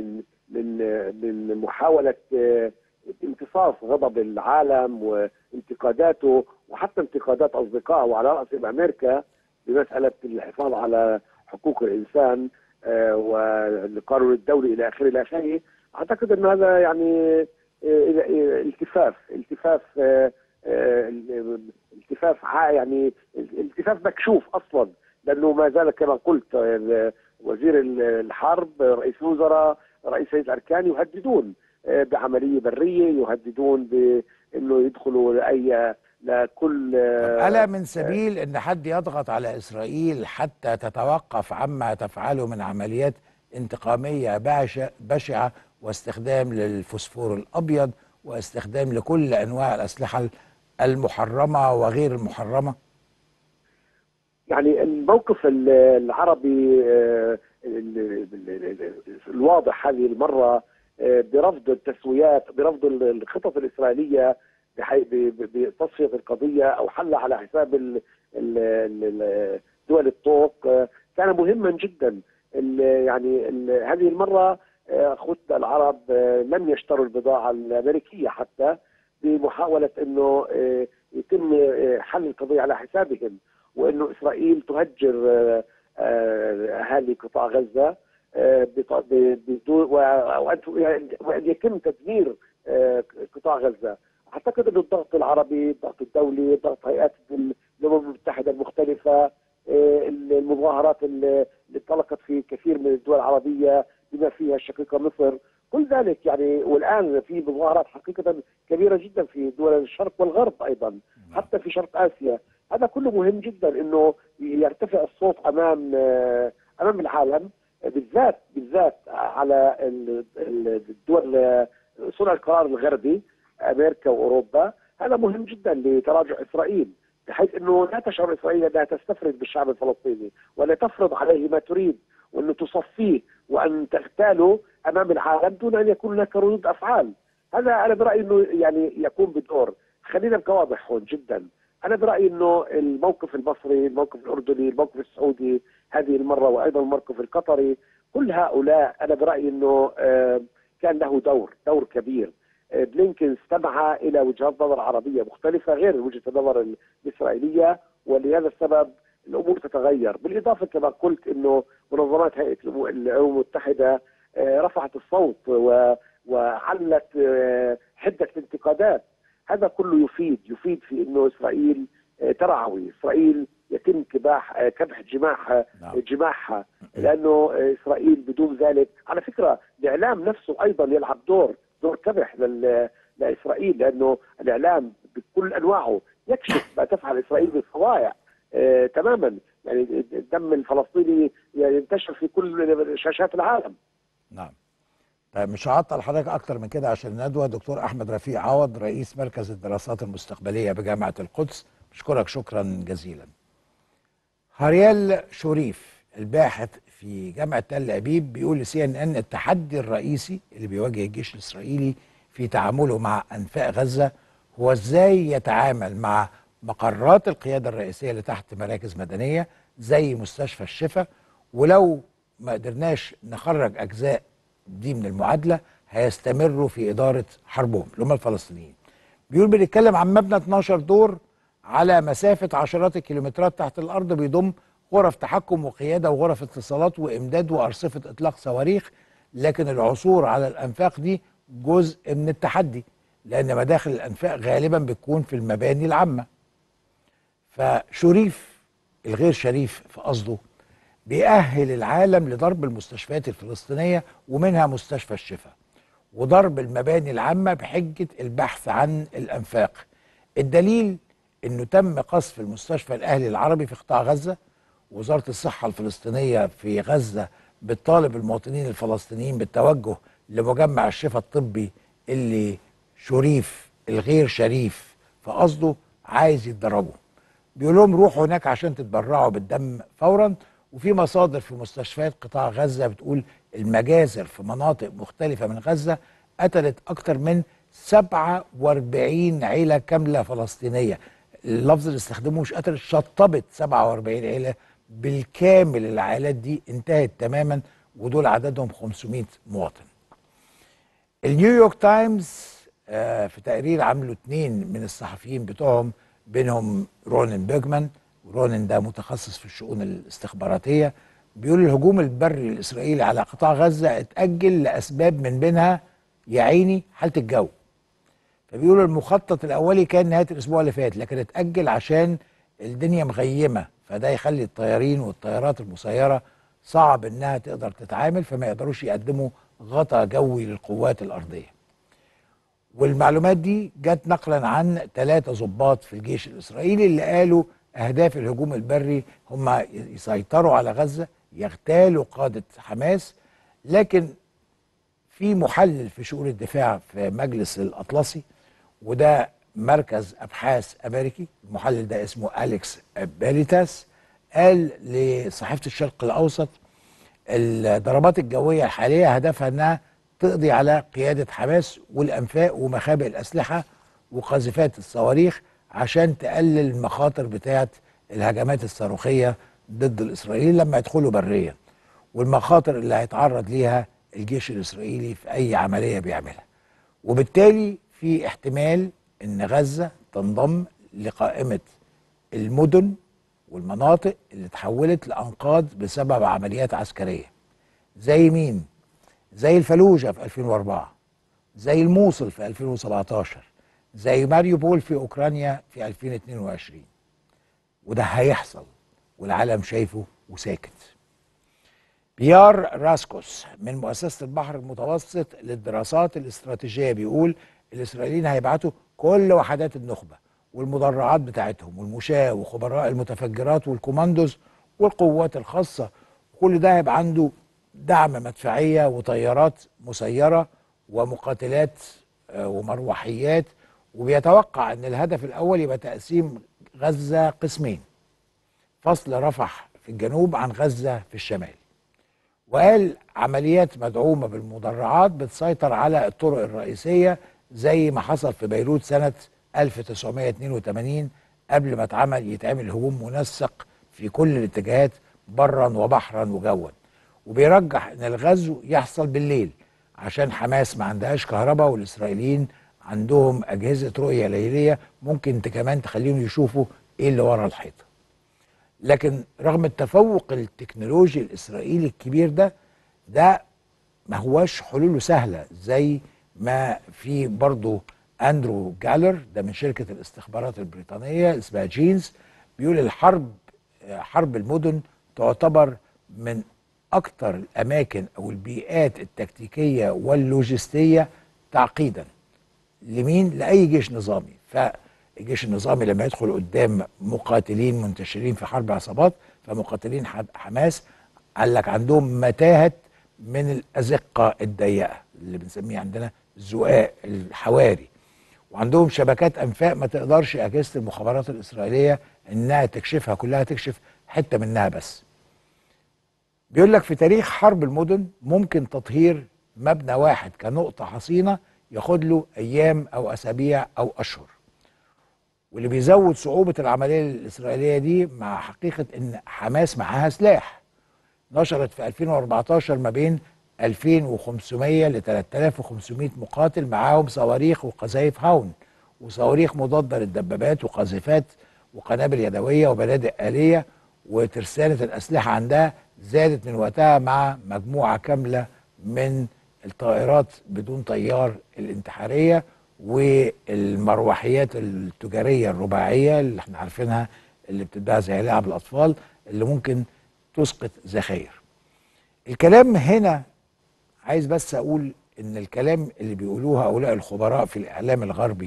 من محاوله امتصاص غضب العالم وانتقاداته، وحتى انتقادات اصدقائه وعلى راسهم امريكا بمساله الحفاظ على حقوق الانسان والقانون الدولي الى اخره الى اخره. اعتقد ان هذا يعني يعني التفاف مكشوف اصلا، لانه ما زال كما قلت وزير الحرب، رئيس الوزراء، رئيس هيئه الاركان يهددون بعمليه بريه، يهددون بانه يدخلوا لكل ألا من سبيل ان حد يضغط على اسرائيل حتى تتوقف عما تفعله من عمليات انتقاميه بشعه واستخدام للفوسفور الابيض واستخدام لكل انواع الاسلحه المحرمه وغير المحرمه؟ يعني الموقف العربي الواضح هذه المره برفض التسويات، برفض الخطط الاسرائيليه بتصفيه القضيه او حلها على حساب دول الطوق، كان مهما جدا. يعني هذه المره اخوتنا العرب لم يشتروا البضاعه الامريكيه حتى، بمحاوله انه يتم حل القضيه على حسابهم، وانه اسرائيل تهجر اهالي قطاع غزه وان يتم تدمير قطاع غزه. اعتقد ان الضغط العربي، الضغط الدولي، ضغط هيئات الامم المتحده المختلفه، المظاهرات اللي انطلقت في كثير من الدول العربيه بما فيها الشقيقه مصر، كل ذلك يعني، والان في مظاهرات حقيقه كبيره جدا في دول الشرق والغرب ايضا، حتى في شرق اسيا. هذا كله مهم جدا انه يرتفع الصوت امام العالم، بالذات على الدول صنع القرار الغربي، امريكا واوروبا. هذا مهم جدا لتراجع اسرائيل، بحيث انه لا تشعر اسرائيل انها تستفرد بالشعب الفلسطيني ولا تفرض عليه ما تريد، وانه تصفيه وان تغتاله امام العالم دون ان يكون هناك ردود افعال. هذا انا برايي انه يعني يكون بدور. خلينا نبقى واضح هون جدا، انا برايي انه الموقف المصري، الموقف الاردني، الموقف السعودي هذه المره، وايضا الموقف القطري، كل هؤلاء انا برايي انه كان له دور كبير. بلينكن استمع الى وجهات نظر عربيه مختلفه غير وجهه النظر الاسرائيليه، ولهذا السبب الامور تتغير. بالاضافه كما قلت انه منظمات هيئه الامم المتحده رفعت الصوت وعلت حده الانتقادات. هذا كله يفيد في انه اسرائيل ترعوي، اسرائيل يتم كبح جماحها، لانه اسرائيل بدون ذلك، على فكره الاعلام نفسه ايضا يلعب دور كبح لاسرائيل، لانه الاعلام بكل انواعه يكشف ما تفعل اسرائيل بالفظائع تماما. يعني الدم الفلسطيني ينتشر في كل شاشات العالم. نعم. طيب مش هعطل حضرتك اكتر من كده عشان الندوه. دكتور احمد رفيق عوض، رئيس مركز الدراسات المستقبليه بجامعه القدس، بشكرك شكرا جزيلا. هاريال شريف الباحث في جامعه تل ابيب بيقول لسي ان ان التحدي الرئيسي اللي بيواجه الجيش الاسرائيلي في تعامله مع انفاق غزه هو ازاي يتعامل مع مقرات القياده الرئيسيه اللي تحت مراكز مدنيه زي مستشفى الشفا، ولو ما قدرناش نخرج اجزاء دي من المعادله هيستمروا في اداره حربهم اللي هم الفلسطينيين. بيقول بنتكلم عن مبنى 12 دور على مسافه عشرات الكيلومترات تحت الارض، بيضم غرف تحكم وقياده وغرف اتصالات وامداد وارصفه اطلاق صواريخ، لكن العثور على الانفاق دي جزء من التحدي، لان مداخل الانفاق غالبا بتكون في المباني العامه. فشريف الغير شريف في قصده بيأهل العالم لضرب المستشفيات الفلسطينية ومنها مستشفى الشفا، وضرب المباني العامة بحجة البحث عن الأنفاق. الدليل أنه تم قصف المستشفى الأهلي العربي في قطاع غزة. وزارة الصحة الفلسطينية في غزة بتطالب المواطنين الفلسطينيين بالتوجه لمجمع الشفا الطبي اللي شريف الغير شريف في قصده عايز يتدربوا. بيقول لهم روحوا هناك عشان تتبرعوا بالدم فورا. وفي مصادر في مستشفيات قطاع غزة بتقول المجازر في مناطق مختلفة من غزة قتلت أكتر من 47 عيلة كاملة فلسطينية. اللفظ اللي استخدموه مش قتلت، شطبت 47 عيلة بالكامل. العائلات دي انتهت تماما، ودول عددهم 500 مواطن. النيويورك تايمز في تقرير عملوا 2 من الصحفيين بتوعهم، بينهم رونن بيرجمان، ورونن ده متخصص في الشؤون الاستخباراتية، بيقول الهجوم البري الإسرائيلي على قطاع غزة اتأجل لأسباب من بينها يا عيني حالة الجو. فبيقولوا المخطط الأولي كان نهاية الأسبوع اللي فات، لكن اتأجل عشان الدنيا مغيمة، فده يخلي الطيارين والطيارات المسيرة صعب إنها تقدر تتعامل، فما يقدروش يقدموا غطاء جوي للقوات الأرضية. والمعلومات دي جت نقلا عن 3 ضباط في الجيش الإسرائيلي اللي قالوا أهداف الهجوم البري هم يسيطروا على غزة، يغتالوا قادة حماس. لكن في محلل في شؤون الدفاع في مجلس الأطلسي، وده مركز أبحاث أمريكي، المحلل ده اسمه أليكس بيليتاس، قال لصحيفة الشرق الأوسط الضربات الجوية الحالية هدفها أنها تقضي على قيادة حماس والأنفاق ومخابئ الأسلحة وقاذفات الصواريخ عشان تقلل المخاطر بتاعت الهجمات الصاروخية ضد الإسرائيليين لما يدخلوا بريا، والمخاطر اللي هيتعرض ليها الجيش الإسرائيلي في أي عملية بيعملها. وبالتالي في احتمال أن غزة تنضم لقائمة المدن والمناطق اللي اتحولت لأنقاض بسبب عمليات عسكرية. زي مين؟ زي الفلوجة في 2004، زي الموصل في 2017، زي ماريوبول في أوكرانيا في 2022. وده هيحصل والعالم شايفه وساكت. بيار راسكوس من مؤسسة البحر المتوسط للدراسات الاستراتيجية بيقول الإسرائيليين هيبعتوا كل وحدات النخبة والمدرعات بتاعتهم والمشاة وخبراء المتفجرات والكوماندوز والقوات الخاصة، كل ده هيبقى عنده دعم مدفعية وطيارات مسيرة ومقاتلات ومروحيات. وبيتوقع أن الهدف الأول يبقى تقسيم غزة قسمين، فصل رفح في الجنوب عن غزة في الشمال. وقال عمليات مدعومة بالمدرعات بتسيطر على الطرق الرئيسية زي ما حصل في بيروت سنة 1982 قبل ما يتعمل هجوم منسق في كل الاتجاهات برا وبحرا وجوا. وبيرجح ان الغزو يحصل بالليل عشان حماس ما عندهاش كهرباء والاسرائيليين عندهم اجهزة رؤية ليلية ممكن كمان تخليهم يشوفوا ايه اللي ورا الحيطة. لكن رغم التفوق التكنولوجي الإسرائيلي الكبير ده ما هواش حلوله سهلة، زي ما في برضو أندرو جالر ده من شركة الاستخبارات البريطانية اسمها جينز بيقول حرب المدن تعتبر من أكتر الأماكن أو البيئات التكتيكية واللوجستية تعقيدا لمين؟ لأي جيش نظامي. الجيش النظامي لما يدخل قدام مقاتلين منتشرين في حرب عصابات، فمقاتلين حماس قال لك عندهم متاهة من الأزقة الضيقة اللي بنسميه عندنا الزقاق الحواري، وعندهم شبكات أنفاق ما تقدرش أجهزة المخابرات الإسرائيلية إنها تكشفها كلها، تكشف حتة منها بس. بيقول لك في تاريخ حرب المدن ممكن تطهير مبنى واحد كنقطة حصينة ياخد له أيام أو أسابيع أو أشهر. واللي بيزود صعوبة العملية الإسرائيلية دي مع حقيقة إن حماس معاها سلاح. نشرت في 2014 ما بين 2500 ل 3500 مقاتل معاهم صواريخ وقذائف هاون وصواريخ مضادة للدبابات وقاذفات وقنابل يدوية وبنادق آلية، وترسانة الأسلحة عندها زادت من وقتها مع مجموعة كاملة من الطائرات بدون طيار الانتحارية والمروحيات التجارية الرباعية اللي احنا عارفينها اللي بتتباع زي لعب الأطفال اللي ممكن تسقط ذخاير. الكلام هنا عايز بس أقول إن الكلام اللي بيقولوه هؤلاء الخبراء في الإعلام الغربي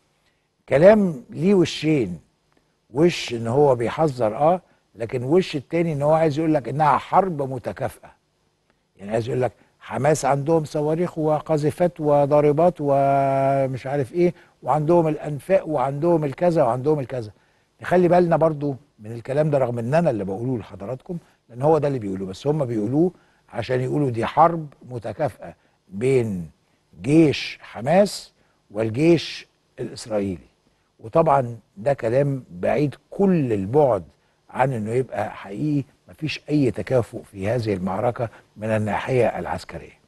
كلام ليه وشين، وش إن هو بيحذر لكن وش التاني إن هو عايز يقول لك إنها حرب متكافئة. يعني عايز يقول لك حماس عندهم صواريخ وقاذفات وضاربات ومش عارف ايه، وعندهم الانفاق وعندهم الكذا وعندهم الكذا. نخلي بالنا برضو من الكلام ده رغم ان انا اللي بقوله لحضراتكم، لان هو ده اللي بيقولوه، بس هم بيقولوه عشان يقولوا دي حرب متكافئة بين جيش حماس والجيش الاسرائيلي. وطبعا ده كلام بعيد كل البعد عن انه يبقى حقيقي. مفيش اي تكافؤ في هذه المعركة من الناحية العسكرية.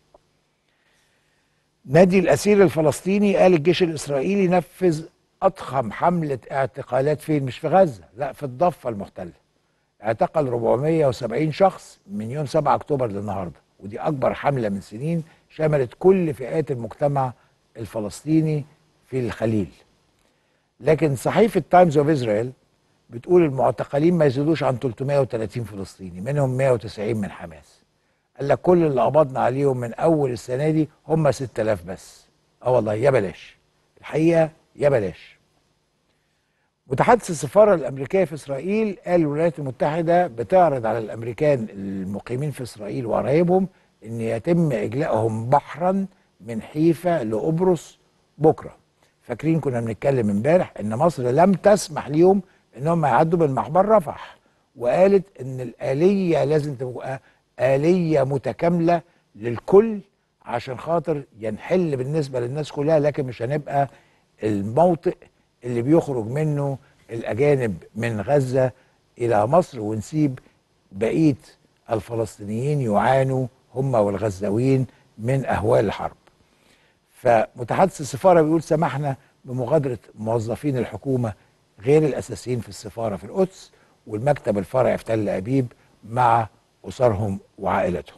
نادي الأسير الفلسطيني قال الجيش الإسرائيلي نفذ أضخم حملة اعتقالات فين؟ مش في غزة، لا في الضفة المحتلة. اعتقل 470 شخص من يوم 7 أكتوبر للنهاردة، ودي أكبر حملة من سنين شملت كل فئات المجتمع الفلسطيني في الخليل. لكن صحيفة تايمز اوف إسرائيل بتقول المعتقلين ما يزيدوش عن 330 فلسطيني، منهم 190 من حماس. قال لك كل اللي قبضنا عليهم من اول السنه دي هم 6000 بس. والله يا بلاش، الحقيقه يا بلاش. متحدث السفاره الامريكيه في اسرائيل قال الولايات المتحده بتعرض على الامريكان المقيمين في اسرائيل وقرايبهم ان يتم اجلائهم بحرا من حيفا لقبرص بكره. فاكرين كنا بنتكلم امبارح ان مصر لم تسمح ليهم انهم يعدوا من محبر رفح، وقالت ان الآلية لازم تبقى آلية متكاملة للكل عشان خاطر ينحل بالنسبة للناس كلها، لكن مش هنبقى الموطئ اللي بيخرج منه الأجانب من غزة إلى مصر ونسيب بقية الفلسطينيين يعانوا هم والغزاويين من أهوال الحرب. فمتحدث السفارة بيقول سمحنا بمغادرة موظفين الحكومة غير الأساسيين في السفارة في القدس، والمكتب الفرعي في تل أبيب مع أسرهم وعائلتهم.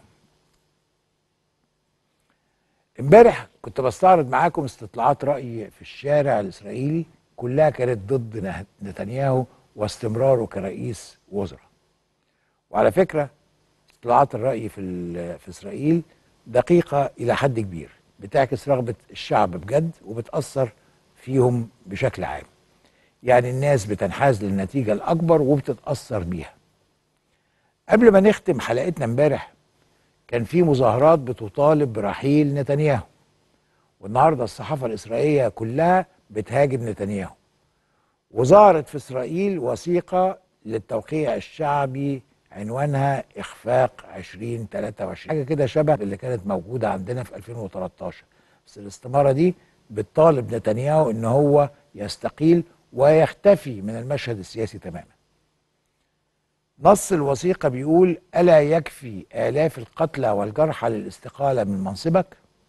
امبارح كنت بستعرض معاكم استطلاعات رأي في الشارع الإسرائيلي، كلها كانت ضد نتنياهو واستمراره كرئيس وزراء. وعلى فكرة استطلاعات الرأي في إسرائيل دقيقة إلى حد كبير، بتعكس رغبة الشعب بجد وبتأثر فيهم بشكل عام. يعني الناس بتنحاز للنتيجة الأكبر وبتتأثر بيها. قبل ما نختم حلقتنا امبارح كان في مظاهرات بتطالب برحيل نتنياهو، والنهارده الصحافة الإسرائيلية كلها بتهاجم نتنياهو. وظهرت في إسرائيل وثيقة للتوقيع الشعبي عنوانها إخفاق 2023، حاجة كده شبه اللي كانت موجودة عندنا في 2013، بس الاستمارة دي بتطالب نتنياهو إن هو يستقيل ويختفي من المشهد السياسي تماما. نص الوثيقة بيقول: ألا يكفي آلاف القتلى والجرحى للاستقالة من منصبك؟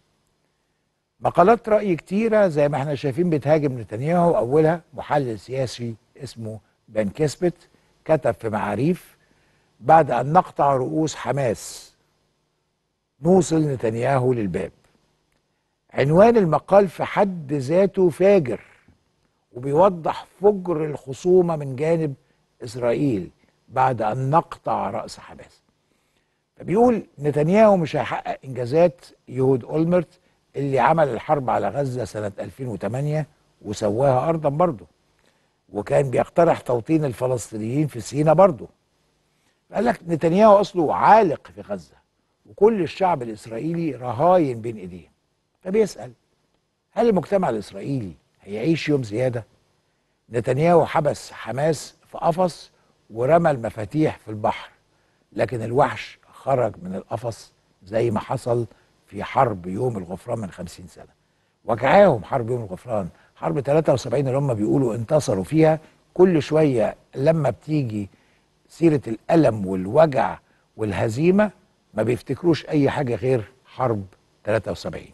مقالات رأي كتيرة زي ما احنا شايفين بتهاجم نتنياهو، أولها محلل سياسي اسمه بن كسبت كتب في معاريف: بعد أن نقطع رؤوس حماس نوصل نتنياهو للباب. عنوان المقال في حد ذاته فاجر وبيوضح فجر الخصومة من جانب إسرائيل بعد أن نقطع رأس حماس. فبيقول نتنياهو مش هيحقق إنجازات يهود أولمرت اللي عمل الحرب على غزة سنة 2008 وسواها أرضا برضه، وكان بيقترح توطين الفلسطينيين في سيناء برضه. قال لك نتنياهو أصله عالق في غزة وكل الشعب الإسرائيلي رهاين بين إيديه. فبيسأل: هل المجتمع الإسرائيلي هيعيش يوم زيادة؟ نتنياهو حبس حماس في قفص ورمى المفاتيح في البحر، لكن الوحش خرج من القفص زي ما حصل في حرب يوم الغفران من 50 سنة. وجعاهم حرب يوم الغفران، حرب 73 اللي هم بيقولوا انتصروا فيها. كل شوية لما بتيجي سيرة الألم والوجع والهزيمة ما بيفتكروش أي حاجة غير حرب 73.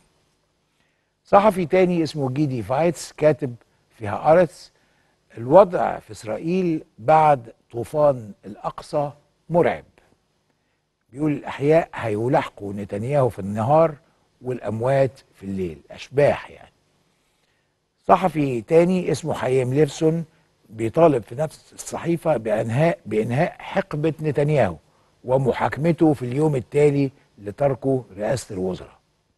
صحفي تاني اسمه جيدي فايتس كاتب في هآرتس: الوضع في إسرائيل بعد طوفان الأقصى مرعب. بيقول الأحياء هيلاحقوا نتنياهو في النهار والأموات في الليل، أشباح يعني. صحفي تاني اسمه حييم ليفسون بيطالب في نفس الصحيفة بإنهاء حقبة نتنياهو ومحاكمته في اليوم التالي لتركه رئاسة الوزراء.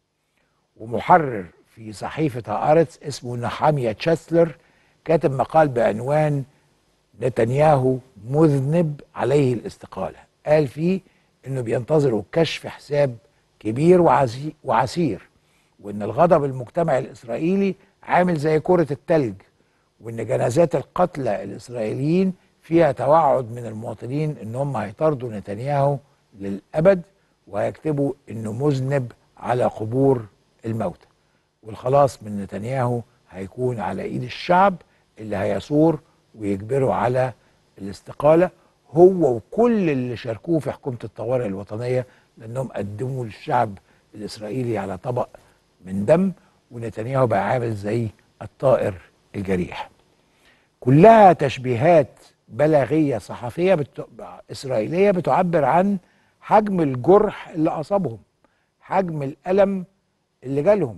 ومحرر في صحيفة هآرتس اسمه نحامية تشاسلر كاتب مقال بعنوان نتنياهو مذنب عليه الاستقالة. قال فيه انه بينتظروا كشف حساب كبير وعسير، وان الغضب المجتمع الاسرائيلي عامل زي كرة التلج، وان جنازات القتلى الاسرائيليين فيها توعد من المواطنين ان هم هيطاردوا نتنياهو للابد وهيكتبوا انه مذنب على قبور الموتى. والخلاص من نتنياهو هيكون على ايد الشعب اللي هيثور ويجبره على الاستقالة، هو وكل اللي شاركوه في حكومة الطوارئ الوطنية، لأنهم قدموا للشعب الإسرائيلي على طبق من دم، ونتنياهو بقى عامل زي الطائر الجريح. كلها تشبيهات بلاغية صحفية إسرائيلية بتعبر عن حجم الجرح اللي أصابهم، حجم الألم اللي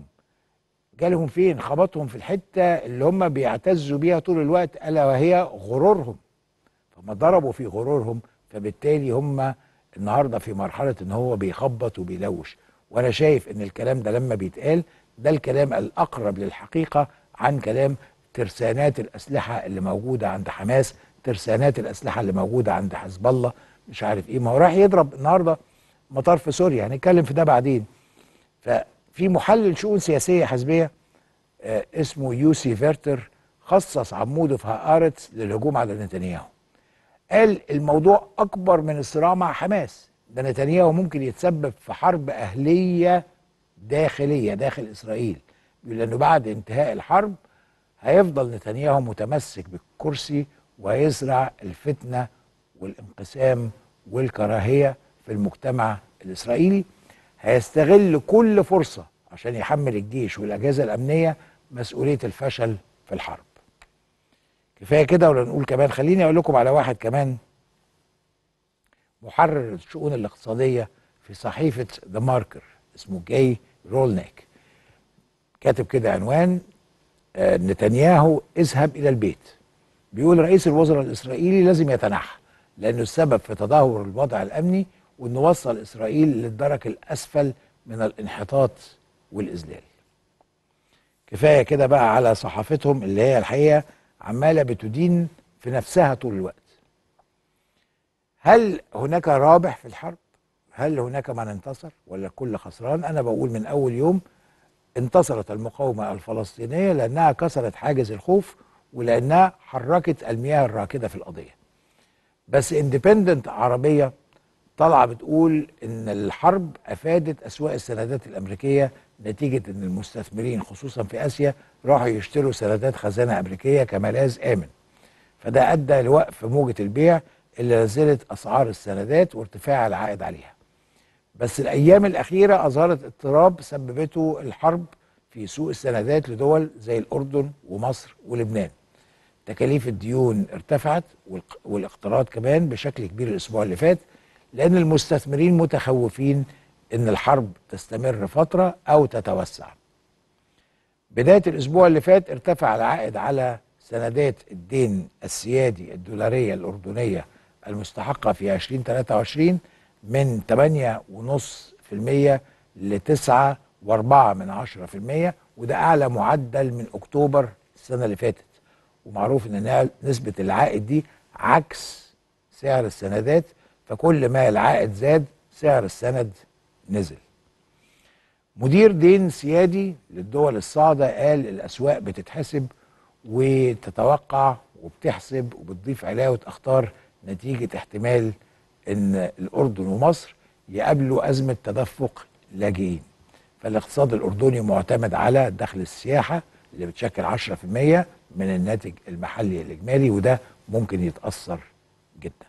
جالهم فين؟ خبطهم في الحتة اللي هم بيعتزوا بيها طول الوقت، ألا وهي غرورهم. فما ضربوا في غرورهم، فبالتالي هم النهارده في مرحلة ان هو بيخبط وبيلوش. وانا شايف ان الكلام ده لما بيتقال ده الكلام الأقرب للحقيقة عن كلام ترسانات الأسلحة اللي موجودة عند حماس، ترسانات الأسلحة اللي موجودة عند حزب الله، مش عارف ايه. ما هو راح يضرب النهارده مطار في سوريا، هنتكلم في ده بعدين. ففي محلل شؤون سياسية حزبية اسمه يوسي فيرتر خصص عموده في هآرتس للهجوم على نتنياهو. قال الموضوع أكبر من الصراع مع حماس، ده نتنياهو ممكن يتسبب في حرب أهلية داخلية داخل إسرائيل، لأنه بعد انتهاء الحرب هيفضل نتنياهو متمسك بالكرسي ويزرع الفتنة والانقسام والكراهية في المجتمع الإسرائيلي. هيستغل كل فرصة عشان يحمل الجيش والأجهزة الأمنية مسؤولية الفشل في الحرب. كفاية كده ولا نقول كمان؟ خليني أقول لكم على واحد كمان محرر الشؤون الاقتصادية في صحيفة ذا ماركر، اسمه جاي رولنيك، كاتب كده عنوان نتنياهو اذهب إلى البيت. بيقول رئيس الوزراء الإسرائيلي لازم يتنحى لأنه السبب في تدهور الوضع الأمني، وأنه وصل إسرائيل للدرك الأسفل من الانحطاط والإذلال. كفاية كده بقى على صحافتهم اللي هي الحقيقة عمالة بتدين في نفسها طول الوقت. هل هناك رابح في الحرب؟ هل هناك من انتصر ولا الكل خسران؟ أنا بقول من أول يوم انتصرت المقاومة الفلسطينية لأنها كسرت حاجز الخوف ولأنها حركت المياه الراكدة في القضية. بس اندبندنت عربية طالعة بتقول إن الحرب أفادت أسواق السندات الأمريكية نتيجة إن المستثمرين خصوصا في آسيا راحوا يشتروا سندات خزانة أمريكية كملاذ آمن، فده أدى لوقف موجة البيع اللي نزلت أسعار السندات وارتفاع العائد عليها. بس الأيام الأخيرة أظهرت اضطراب سببته الحرب في سوق السندات لدول زي الأردن ومصر ولبنان. تكاليف الديون ارتفعت والاقتراض كمان بشكل كبير الأسبوع اللي فات، لأن المستثمرين متخوفين إن الحرب تستمر فترة أو تتوسع. بداية الأسبوع اللي فات ارتفع العائد على سندات الدين السيادي الدولارية الأردنية المستحقة في 2023 من 8.5% ل 9.4%، وده أعلى معدل من أكتوبر السنة اللي فاتت. ومعروف إن نسبة العائد دي عكس سعر السندات، فكل ما العائد زاد سعر السند نزل. مدير دين سيادي للدول الصاعدة قال الأسواق بتتحسب وتتوقع وبتحسب وبتضيف علاوة أخطار نتيجة احتمال إن الأردن ومصر يقابلوا أزمة تدفق لاجئين. فالاقتصاد الأردني معتمد على دخل السياحة اللي بتشكل 10% من الناتج المحلي الإجمالي، وده ممكن يتأثر جدا.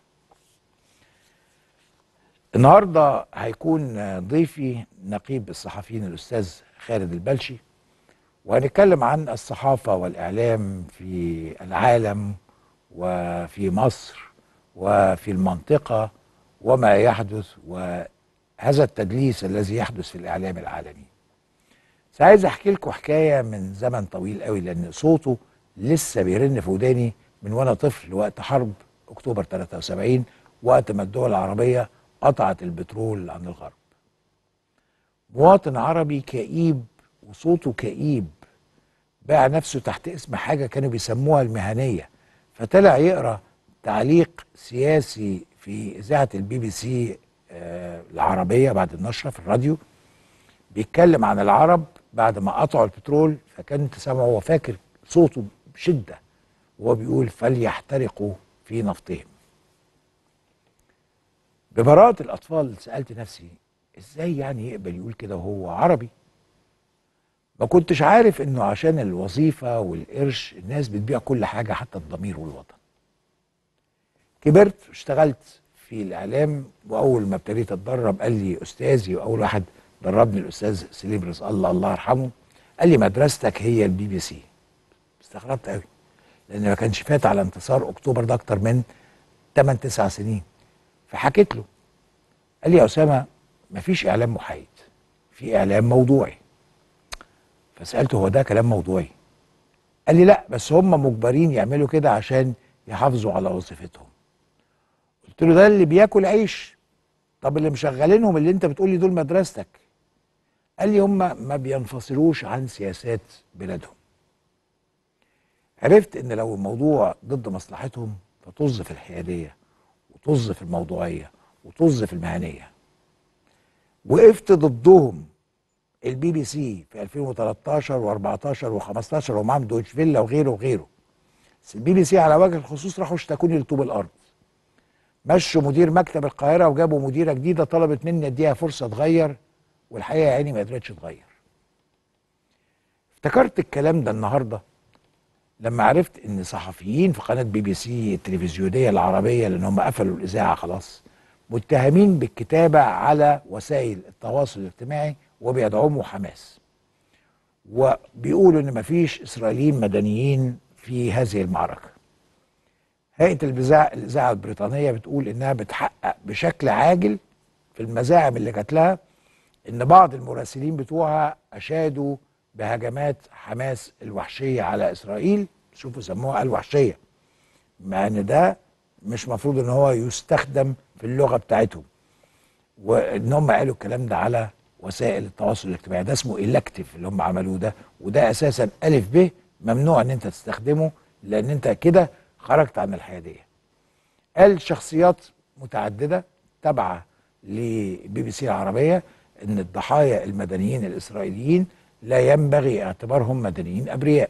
النهارده هيكون ضيفي نقيب الصحفيين الأستاذ خالد البلشي، وهنتكلم عن الصحافة والإعلام في العالم وفي مصر وفي المنطقة وما يحدث وهذا التدليس الذي يحدث في الإعلام العالمي. بس عايز أحكي لكم حكاية من زمن طويل قوي، لأن صوته لسه بيرن في وداني من وأنا طفل وقت حرب أكتوبر 73، وقت ما الدول العربية قطعت البترول عن الغرب. مواطن عربي كئيب وصوته كئيب باع نفسه تحت اسم حاجة كانوا بيسموها المهنية، فطلع يقرأ تعليق سياسي في إذاعة BBC العربية بعد النشرة في الراديو، بيتكلم عن العرب بعد ما قطعوا البترول، فكان تسمعه هو فاكر صوته بشدة وهو بيقول فليحترقوا في نفطهم. ببراءة الأطفال سألت نفسي إزاي يعني يقبل يقول كده وهو عربي؟ ما كنتش عارف إنه عشان الوظيفة والقرش الناس بتبيع كل حاجة حتى الضمير والوطن. كبرت واشتغلت في الإعلام، وأول ما ابتديت أتدرب قال لي أستاذي وأول واحد دربني الأستاذ سليم رزق الله يرحمه، قال لي مدرستك هي BBC. استغربت قوي لأن ما كانش فات على انتصار أكتوبر ده أكتر من 8-9 سنين. فحكيت له، قال لي يا أسامة مفيش إعلام محايد، في إعلام موضوعي. فسألته هو ده كلام موضوعي؟ قال لي لا، بس هم مجبرين يعملوا كده عشان يحافظوا على وظيفتهم. قلت له ده اللي بياكل عيش، طب اللي مشغلينهم اللي انت بتقولي دول مدرستك؟ قال لي هم ما بينفصلوش عن سياسات بلادهم. عرفت ان لو الموضوع ضد مصلحتهم فطز في الحيادية وطز في الموضوعية وطز في المهنية. وقفت ضدهم BBC في 2013 و14 و15 ومعهم دويتش فيلا وغيره وغيره. بس BBC على وجه الخصوص راحوا اشتكوني لطوب الارض. مشوا مدير مكتب القاهرة وجابوا مديرة جديدة طلبت مني اديها فرصة تغير، والحقيقة يعني ما قدرتش تغير. افتكرت الكلام ده النهارده لما عرفت ان صحفيين في قناة BBC التلفزيونية العربية، لان هم قفلوا الإذاعة خلاص، متهمين بالكتابة على وسائل التواصل الاجتماعي وبيدعموا حماس، وبيقولوا ان مفيش إسرائيليين مدنيين في هذه المعركة. هيئة الإذاعة البريطانية بتقول إنها بتحقق بشكل عاجل في المزاعم اللي جات لها إن بعض المراسلين بتوعها أشادوا بهجمات حماس الوحشية على إسرائيل. شوفوا سموها الوحشية، مع إن ده مش مفروض إن هو يستخدم في اللغة بتاعتهم، وإن هم قالوا الكلام ده على وسائل التواصل الاجتماعي. ده اسمه إلكتيف اللي هم عملوه ده، وده أساسا ألف ب ممنوع إن أنت تستخدمه، لأن أنت كده خرجت عن الحيادية. قال شخصيات متعددة تابعة لبي بي سي العربية ان الضحايا المدنيين الاسرائيليين لا ينبغي اعتبارهم مدنيين ابرياء.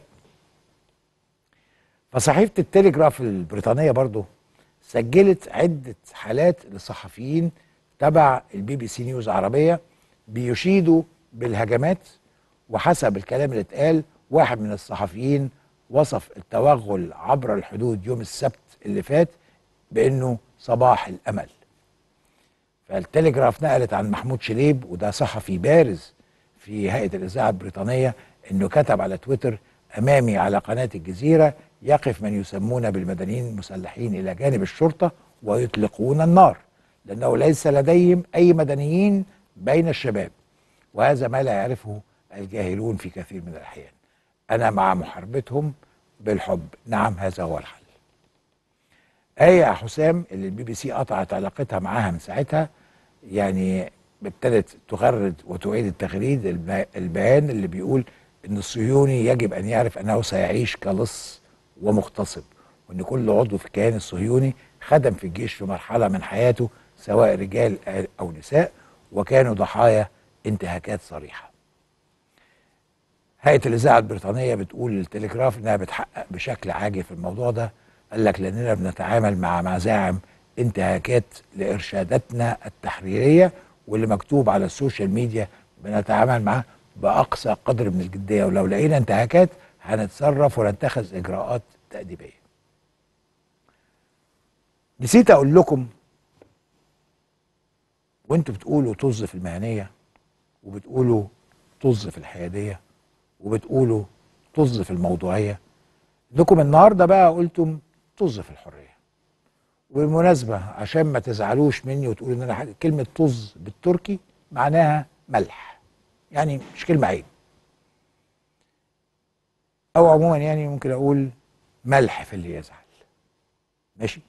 فصحيفة التليجراف البريطانية برضو سجلت عدة حالات لصحفيين تبع البي بي سي نيوز عربية بيشيدوا بالهجمات. وحسب الكلام اللي اتقال، واحد من الصحفيين وصف التوغل عبر الحدود يوم السبت اللي فات بانه صباح الامل. فالتليجراف نقلت عن محمود شليب، وده صحفي بارز في هيئة الإذاعة البريطانية، انه كتب على تويتر: امامي على قناة الجزيرة يقف من يسمون بالمدنيين المسلحين الى جانب الشرطة ويطلقون النار، لانه ليس لديهم اي مدنيين بين الشباب، وهذا ما لا يعرفه الجاهلون في كثير من الاحيان. انا مع محاربتهم بالحب، نعم هذا هو الحل. آية حسام اللي البي بي سي قطعت علاقتها معاها من ساعتها، يعني ابتدت تغرد وتعيد التغريد البيان اللي بيقول ان الصهيوني يجب ان يعرف انه سيعيش كلص ومغتصب، وان كل عضو في الكيان الصهيوني خدم في الجيش في مرحلة من حياته سواء رجال او نساء، وكانوا ضحايا انتهاكات صريحة. هيئة الإذاعة البريطانية بتقول للتليجراف انها بتحقق بشكل عاجل في الموضوع ده. قال لك لأننا بنتعامل مع مزاعم انتهاكات لإرشاداتنا التحريرية، واللي مكتوب على السوشيال ميديا بنتعامل معاه بأقصى قدر من الجدية، ولو لقينا انتهاكات هنتصرف ونتخذ إجراءات تأديبية. نسيت أقول لكم، وانتوا بتقولوا طز في المهنية، وبتقولوا طز في الحيادية، وبتقولوا طز في الموضوعية، انكم النهارده بقى قلتم طز في الحريه. وبالمناسبه عشان ما تزعلوش مني وتقولوا ان انا كلمه طز بالتركي معناها ملح، يعني مش كلمه عيب، او عموما يعني ممكن اقول ملح في اللي يزعل. ماشي،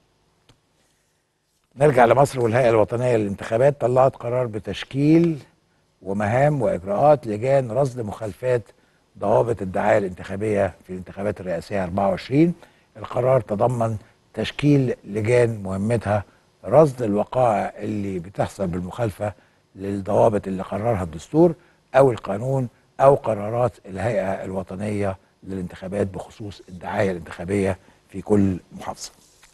نرجع لمصر. والهيئه الوطنيه للانتخابات طلعت قرار بتشكيل ومهام واجراءات لجان رصد مخالفات ضوابط الدعايه الانتخابيه في الانتخابات الرئاسيه 24. القرار تضمن تشكيل لجان مهمتها رصد الوقائع اللي بتحصل بالمخالفه للضوابط اللي قررها الدستور او القانون او قرارات الهيئه الوطنيه للانتخابات بخصوص الدعايه الانتخابيه في كل محافظه.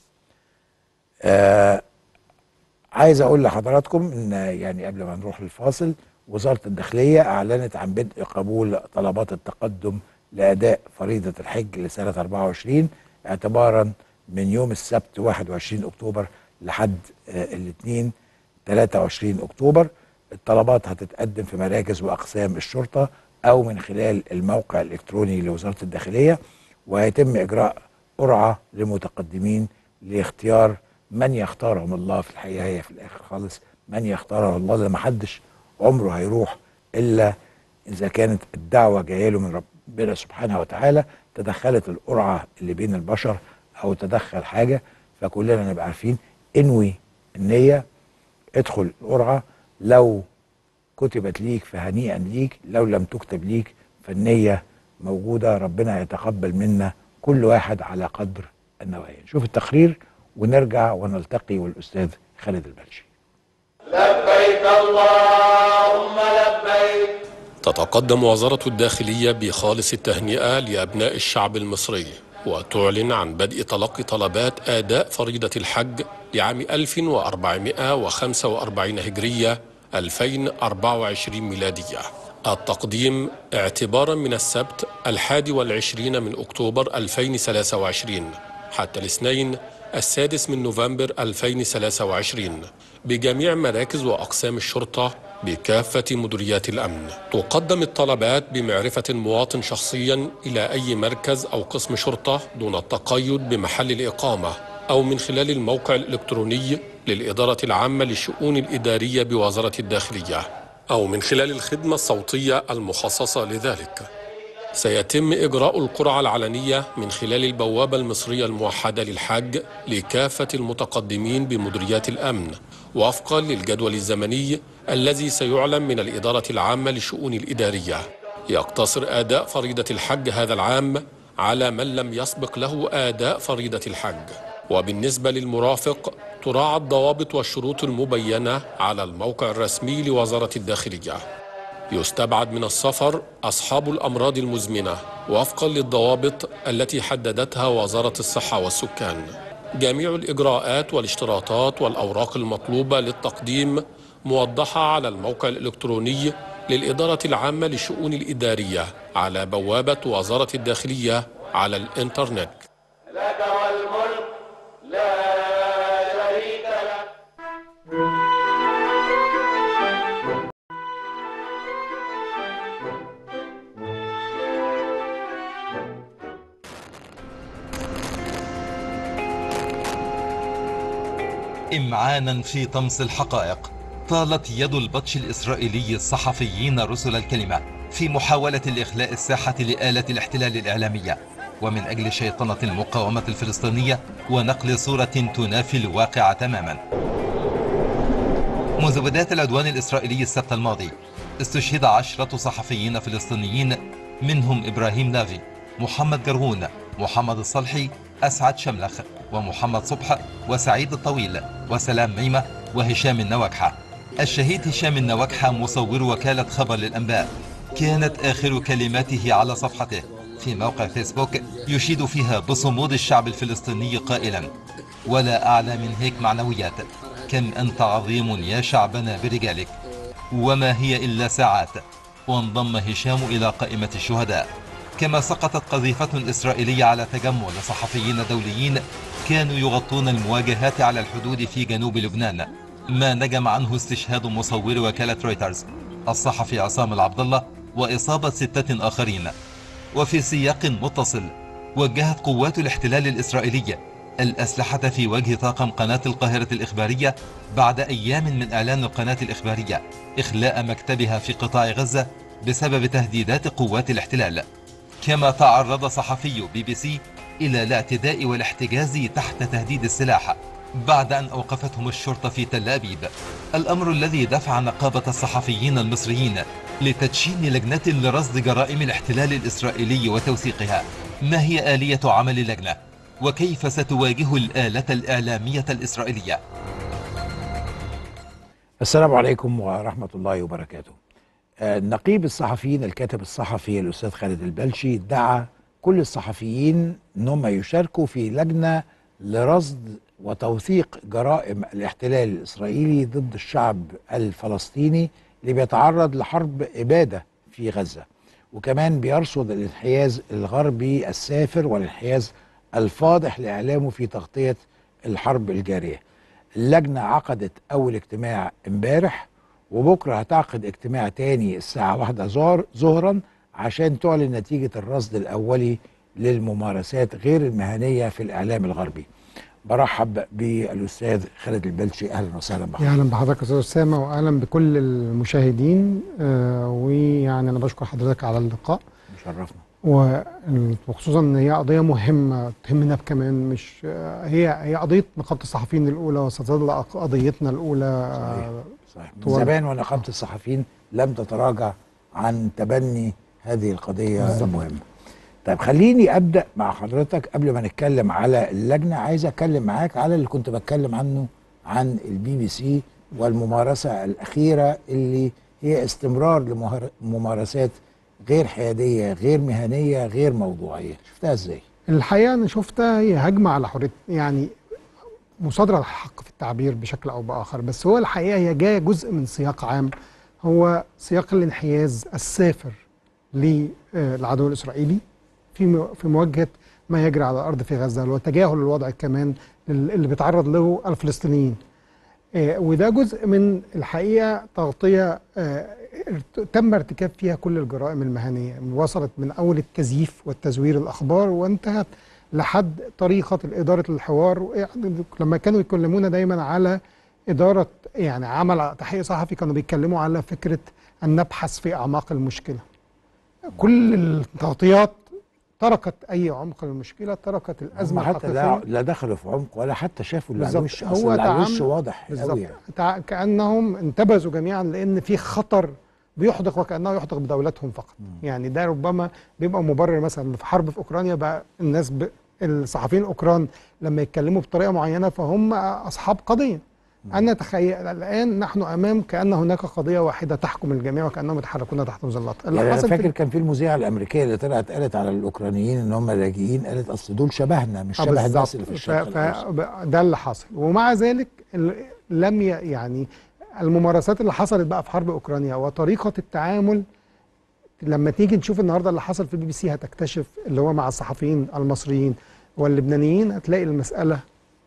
عايز اقول لحضراتكم ان يعني قبل ما نروح للفاصل، وزاره الداخليه اعلنت عن بدء قبول طلبات التقدم لاداء فريضه الحج لسنه 24 اعتبارا من يوم السبت 21 اكتوبر لحد الاثنين 23 اكتوبر. الطلبات هتتقدم في مراكز واقسام الشرطه او من خلال الموقع الالكتروني لوزاره الداخليه، وهيتم اجراء قرعه للمتقدمين لاختيار من يختارهم الله. في الحقيقه هي في الاخر خالص من يختاره الله، لما حدش عمره هيروح الا اذا كانت الدعوه جايه له من ربنا سبحانه وتعالى، تدخلت القرعه اللي بين البشر او تدخل حاجه. فكلنا نبقى عارفين انوي النيه، ادخل القرعه، لو كتبت ليك فهنيئا ليك، لو لم تكتب ليك فالنيه موجوده. ربنا يتقبل منا كل واحد على قدر النوايا. نشوف التقرير ونرجع ونلتقي والاستاذ خالد البلشي. لبيك اللهم لبيك. تتقدم وزارة الداخلية بخالص التهنئة لأبناء الشعب المصري، وتعلن عن بدء تلقي طلبات أداء فريضة الحج لعام 1445 هجرية 2024 ميلادية. التقديم اعتبارا من السبت 21 من أكتوبر 2023 حتى الاثنين 6 من نوفمبر 2023 بجميع مراكز وأقسام الشرطة بكافة مديريات الأمن. تقدم الطلبات بمعرفة المواطن شخصيا إلى أي مركز أو قسم شرطة دون التقيد بمحل الإقامة، أو من خلال الموقع الإلكتروني للإدارة العامة للشؤون الإدارية بوزارة الداخلية، أو من خلال الخدمة الصوتية المخصصة لذلك. سيتم إجراء القرعة العلنية من خلال البوابة المصرية الموحدة للحج لكافة المتقدمين بمديريات الأمن وفقا للجدول الزمني الذي سيعلن من الإدارة العامة للشؤون الإدارية. يقتصر أداء فريضة الحج هذا العام على من لم يسبق له أداء فريضة الحج. وبالنسبة للمرافق تراعى الضوابط والشروط المبينة على الموقع الرسمي لوزارة الداخلية. يستبعد من السفر أصحاب الأمراض المزمنة وفقا للضوابط التي حددتها وزارة الصحة والسكان. جميع الإجراءات والاشتراطات والأوراق المطلوبة للتقديم موضحة على الموقع الإلكتروني للإدارة العامة للشؤون الإدارية على بوابة وزارة الداخلية على الإنترنت. لك والملك لا شريك لك. إمعانا في طمس الحقائق، طالت يد البطش الإسرائيلي الصحفيين رسل الكلمة في محاولة الإخلاء الساحة لآلة الاحتلال الإعلامية، ومن أجل شيطنة المقاومة الفلسطينية ونقل صورة تنافي الواقع تماما. منذ بداية العدوان الإسرائيلي السبت الماضي استشهد 10 صحفيين فلسطينيين، منهم إبراهيم لافي، محمد جرهون، محمد الصلحي، أسعد شملخ، ومحمد صبح، وسعيد الطويل، وسلام ميمة، وهشام النواكحة. الشهيد هشام النواكحة مصور وكالة خبر للأنباء كانت آخر كلماته على صفحته في موقع فيسبوك يشيد فيها بصمود الشعب الفلسطيني قائلا: ولا أعلى من هيك معنويات، كم أنت عظيم يا شعبنا برجالك. وما هي إلا ساعات وانضم هشام إلى قائمة الشهداء. كما سقطت قذيفة إسرائيلية على تجمع لصحفيين دوليين كانوا يغطون المواجهات على الحدود في جنوب لبنان، ما نجم عنه استشهاد مصور وكالة رويترز الصحفي عصام العبد الله وإصابة 6 آخرين. وفي سياق متصل وجهت قوات الاحتلال الإسرائيلي الأسلحة في وجه طاقم قناة القاهرة الإخبارية بعد أيام من إعلان القناة الإخبارية إخلاء مكتبها في قطاع غزة بسبب تهديدات قوات الاحتلال. كما تعرض صحفي BBC إلى الاعتداء والاحتجاز تحت تهديد السلاح بعد أن أوقفتهم الشرطة في تل أبيب، الأمر الذي دفع نقابة الصحفيين المصريين لتدشين لجنة لرصد جرائم الاحتلال الإسرائيلي وتوثيقها. ما هي آلية عمل اللجنة؟ وكيف ستواجه الآلة الإعلامية الإسرائيلية؟ السلام عليكم ورحمة الله وبركاته. نقيب الصحفيين الكاتب الصحفي الأستاذ خالد البلشي دعا كل الصحفيين أنهم يشاركوا في لجنة لرصد وتوثيق جرائم الاحتلال الإسرائيلي ضد الشعب الفلسطيني اللي بيتعرض لحرب إبادة في غزة، وكمان بيرصد الانحياز الغربي السافر والانحياز الفاضح لإعلامه في تغطية الحرب الجارية. اللجنة عقدت أول اجتماع امبارح، وبكرة هتعقد اجتماع تاني الساعة 1 ظهرا عشان تعلن نتيجة الرصد الأولي للممارسات غير المهنية في الإعلام الغربي. برحب بالأستاذ خالد البلشي، أهلا وسهلا بحضرتك. أهلا بحضرتك أستاذ أسامة، وأهلا بكل المشاهدين. ويعني أنا بشكر حضرتك على اللقاء، مشرفنا، وخصوصا ان هي قضيه مهمه تهمنا كمان، مش هي قضيه نقابه الصحفيين الاولى وستظل قضيتنا الاولى. صحيح. من زمان ونقابه الصحفيين لم تتراجع عن تبني هذه القضيه المهمه. طيب خليني ابدا مع حضرتك قبل ما نتكلم على اللجنه. عايز اتكلم معاك على اللي كنت بتكلم عنه عن BBC والممارسه الاخيره اللي هي استمرار لممارسات غير حيادية، غير مهنية، غير موضوعية. شفتها ازاي؟ الحقيقة أنا شفتها هي هجمة على حرية، يعني مصادرة الحق في التعبير بشكل أو بآخر، بس هو الحقيقة هي جاية جزء من سياق عام، هو سياق الانحياز السافر للعدو الإسرائيلي في مواجهة ما يجري على الأرض في غزة، وتجاهل الوضع كمان اللي بيتعرض له الفلسطينيين. وده جزء من الحقيقه تغطيه تم ارتكاب فيها كل الجرائم المهنيه، وصلت من اول التزييف والتزوير الاخبار وانتهت لحد طريقه اداره الحوار. يعني لما كانوا يكلمونا دايما على اداره يعني عمل تحقيق صحفي كانوا بيتكلموا على فكره ان نبحث في اعماق المشكله. كل التغطيات تركت اي عمق للمشكله، تركت الازمه حتى لا دخلوا في عمق ولا حتى شافوا اللي على الوش. هو اللي على الوش واضح قوي يعني. كانهم انتبذوا جميعا لان في خطر بيحدق وكانه يحدق بدولتهم فقط. يعني ده ربما بيبقى مبرر. مثلا في حرب في اوكرانيا بقى الناس الصحفيين الاوكران لما يتكلموا بطريقه معينه فهم اصحاب قضيه. أنا أتخيل الآن نحن أمام كأن هناك قضية واحدة تحكم الجميع وكأنهم يتحركون تحت مظلات. يعني أنا فاكر كان في المذيعة الأمريكية اللي طلعت قالت على الأوكرانيين إن هم لاجئين، قالت أصل دول شبهنا مش شبه الناس اللي في الشرق الأوسط. ده اللي حصل. ومع ذلك لم يعني الممارسات اللي حصلت بقى في حرب أوكرانيا وطريقة التعامل لما تيجي نشوف النهارده اللي حصل في BBC هتكتشف اللي هو مع الصحفيين المصريين واللبنانيين هتلاقي المسألة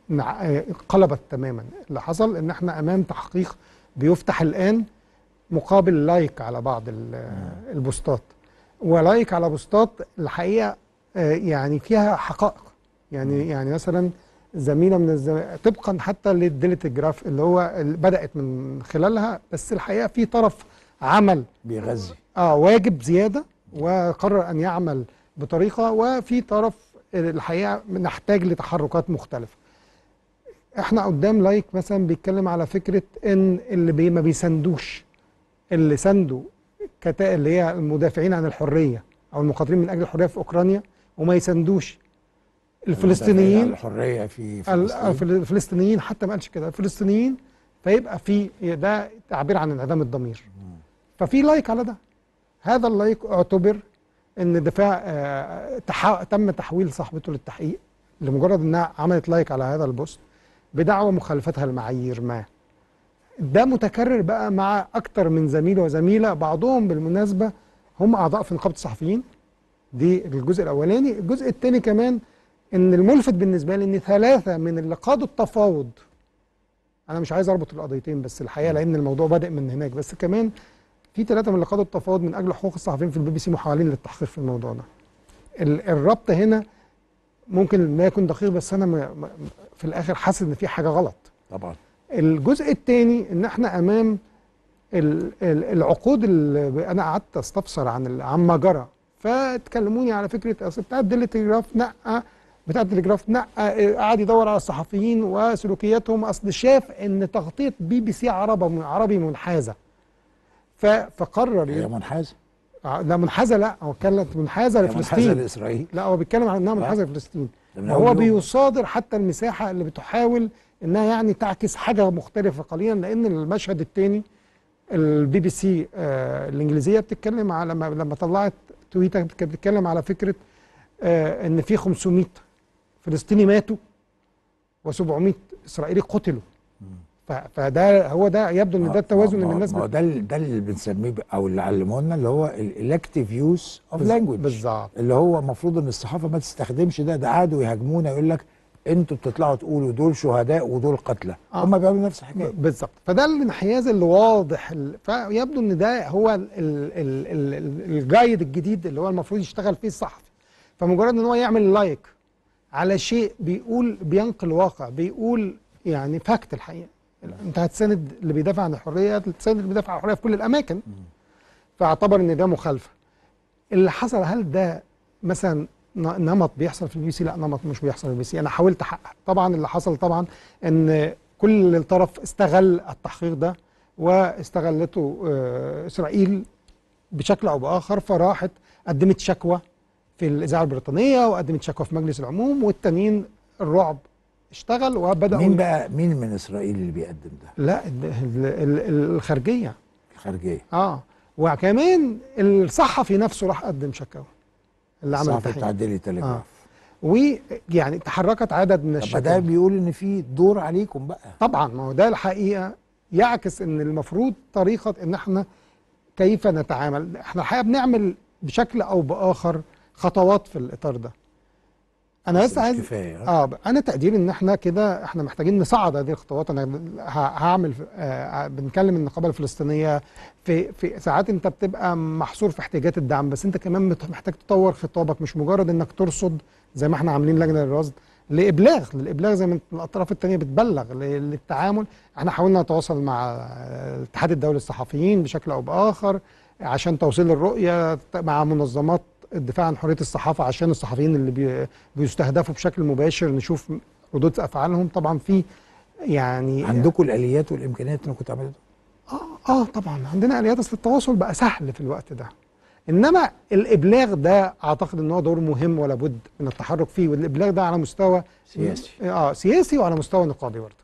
قلبت تماما. اللي حصل ان احنا امام تحقيق بيفتح الان مقابل لايك على بعض البوستات، ولايك على بوستات الحقيقه يعني فيها حقائق. يعني مثلا زميله من طبقا حتى للتليجراف اللي هو بدات من خلالها، بس الحقيقه في طرف عمل بيغذي واجب زياده وقرر ان يعمل بطريقه، وفي طرف الحقيقه نحتاج لتحركات مختلفه. احنا قدام لايك مثلا بيتكلم على فكره ان اللي ما بيساندوش، اللي ساندوا اللي هي المدافعين عن الحريه او المقاتلين من اجل الحريه في اوكرانيا، وما يساندوش الفلسطينيين عن الحريه في فلسطين. الفلسطينيين حتى ما قالش كده، الفلسطينيين، فيبقى في ده تعبير عن انعدام الضمير. ففي لايك على ده. هذا اللايك اعتبر ان دفاع تم تحويل صاحبته للتحقيق لمجرد انها عملت لايك على هذا البوست بدعوى مخالفتها المعايير ما. ده متكرر بقى مع اكتر من زميل وزميله، بعضهم بالمناسبه هم اعضاء في نقابه الصحفيين. دي الجزء الاولاني. الجزء الثاني كمان ان الملفت بالنسبه لي ان 3 من اللي قادوا التفاوض، انا مش عايز اربط القضيتين بس الحقيقه لان الموضوع بادئ من هناك، بس كمان في 3 من اللي قادوا التفاوض من اجل حقوق الصحفيين في BBC محاولين للتحقيق في الموضوع ده. الربط هنا ممكن ما يكون دقيق، بس انا في الاخر حاسس ان في حاجه غلط. طبعا. الجزء الثاني ان احنا امام العقود اللي انا قعدت استفسر عما جرى، فتكلموني على فكره اصل بتاع التليجراف نقى، بتاع التليجراف نقى قعد يدور على الصحفيين وسلوكياتهم، اصل شاف ان تغطيه BBC عربي منحازه، فقرر هي منحازه؟ لا منحازه، لا هو كانت منحازه لفلسطين، منحازه لاسرائيل. لا هو بيتكلم عن انها منحازه لفلسطين، وهو بيصادر حتى المساحه اللي بتحاول انها يعني تعكس حاجه مختلفه قليلا، لان المشهد الثاني BBC الانجليزيه بتتكلم على لما طلعت تويتر كانت بتتكلم على فكره ان في 500 فلسطيني ماتوا و700 اسرائيلي قتلوا. فده هو ده يبدو ان ده التوازن اللي الناس ده اللي بنسميه او اللي علموه لنا اللي هو الالكتيف يوز اوف لانجويج بالظبط، اللي هو المفروض ان الصحافه ما تستخدمش ده قعدوا يهاجمونا يقول لك انتوا بتطلعوا تقولوا دول شهداء ودول قتلى. هم بيعملوا نفس الحكايه بالظبط. فده الانحياز اللي واضح، فيبدو ان ده هو الجايد الجديد اللي هو المفروض يشتغل فيه الصحفي. فمجرد ان هو يعمل لايك على شيء بينقل واقع، بيقول يعني فاكت الحقيقه، انت هتساند اللي بيدافع عن الحريه، هتساند اللي بيدافع عن الحريه في كل الاماكن، فاعتبر ان ده مخالفه. اللي حصل هل ده مثلا نمط بيحصل في BBC؟ لا، نمط مش بيحصل في BBC. انا حاولت احقق. طبعا اللي حصل طبعا ان كل طرف استغل التحقيق ده واستغلته اسرائيل بشكل او باخر، فراحت قدمت شكوى في الاذاعه البريطانيه وقدمت شكوى في مجلس العموم، والتانيين الرعب اشتغل وبداوا. مين من اسرائيل اللي بيقدم ده؟ لا الخارجيه. الخارجيه وكمان الصحفي نفسه راح قدم شكاوى اللي عمل الصحفي بتاع ديلي تليجراف. ويعني تحركت عدد من الشكاوى. ده بيقول ان في دور عليكم بقى. طبعا، ما هو ده الحقيقه يعكس ان المفروض طريقه ان احنا كيف نتعامل. احنا الحقيقه بنعمل بشكل او باخر خطوات في الاطار ده. انا بس مش عايز كفايه. انا تقديري ان احنا كده احنا محتاجين نصعد هذه الخطوات. انا هعمل بنكلم النقابه الفلسطينيه في ساعات انت بتبقى محصور في احتياجات الدعم، بس انت كمان محتاج تطور خطابك، مش مجرد انك ترصد زي ما احنا عاملين لجنه للرصد للابلاغ زي ما الاطراف الثانيه بتبلغ للتعامل. احنا حاولنا نتواصل مع الاتحاد الدولي للصحفيين بشكل او باخر عشان توصيل الرؤيه، مع منظمات الدفاع عن حريه الصحافه عشان الصحفيين اللي بيستهدفوا بشكل مباشر نشوف ردود افعالهم. طبعا في يعني عندكم الاليات والامكانيات انكم تعملوا ده؟ طبعا عندنا اليات، اصل التواصل بقى سهل في الوقت ده. انما الابلاغ ده اعتقد ان هو دور مهم ولا بد من التحرك فيه، والابلاغ ده على مستوى سياسي. سياسي وعلى مستوى نقابي برضك.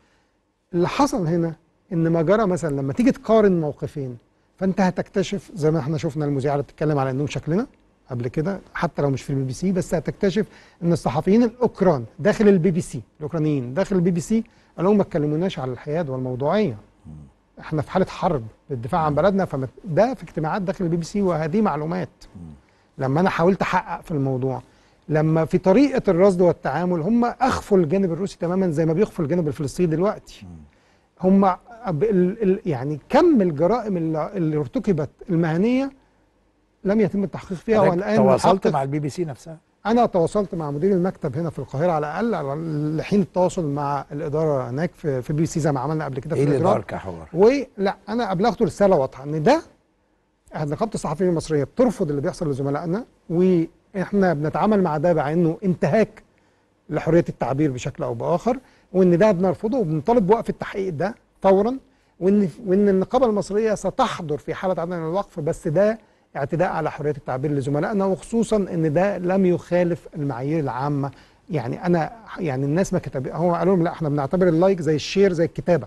اللي حصل هنا ان ما جرى مثلا لما تيجي تقارن موقفين، فانت هتكتشف زي ما احنا شفنا المذيعه اللي بتتكلم على انهم شكلنا قبل كده حتى لو مش في البي بي سي، بس هتكتشف ان الصحفيين الاوكران داخل البي بي سي، الاوكرانيين داخل البي بي سي قالوا ما تكلموناش على الحياد والموضوعيه. احنا في حاله حرب للدفاع عن بلدنا، فده في اجتماعات داخل البي بي سي وهذه معلومات. لما انا حاولت احقق في الموضوع، لما في طريقه الرصد والتعامل هم اخفوا الجانب الروسي تماما زي ما بيخفوا الجانب الفلسطيني دلوقتي. هم يعني كم الجرائم اللي ارتكبت المهنيه لم يتم التحقيق فيها، والان تواصلت مع البي بي سي نفسها؟ انا تواصلت مع مدير المكتب هنا في القاهره على الاقل لحين التواصل مع الاداره هناك في بي بي سي زي ما عملنا قبل كده في الاداره كحوار. ولا انا ابلغته رساله واضحه ان ده نقابه الصحفيين المصريه بترفض اللي بيحصل لزملائنا، واحنا بنتعامل مع ده بانه انتهاك لحريه التعبير بشكل او باخر، وان ده بنرفضه وبنطالب بوقف التحقيق ده فورا، وان النقابه المصريه ستحضر في حاله عدم الوقف، بس ده اعتداء على حريه التعبير لزملائنا، وخصوصا ان ده لم يخالف المعايير العامه. يعني انا يعني الناس ما كتب، هو قالوا لهم لا احنا بنعتبر اللايك زي الشير زي الكتابه.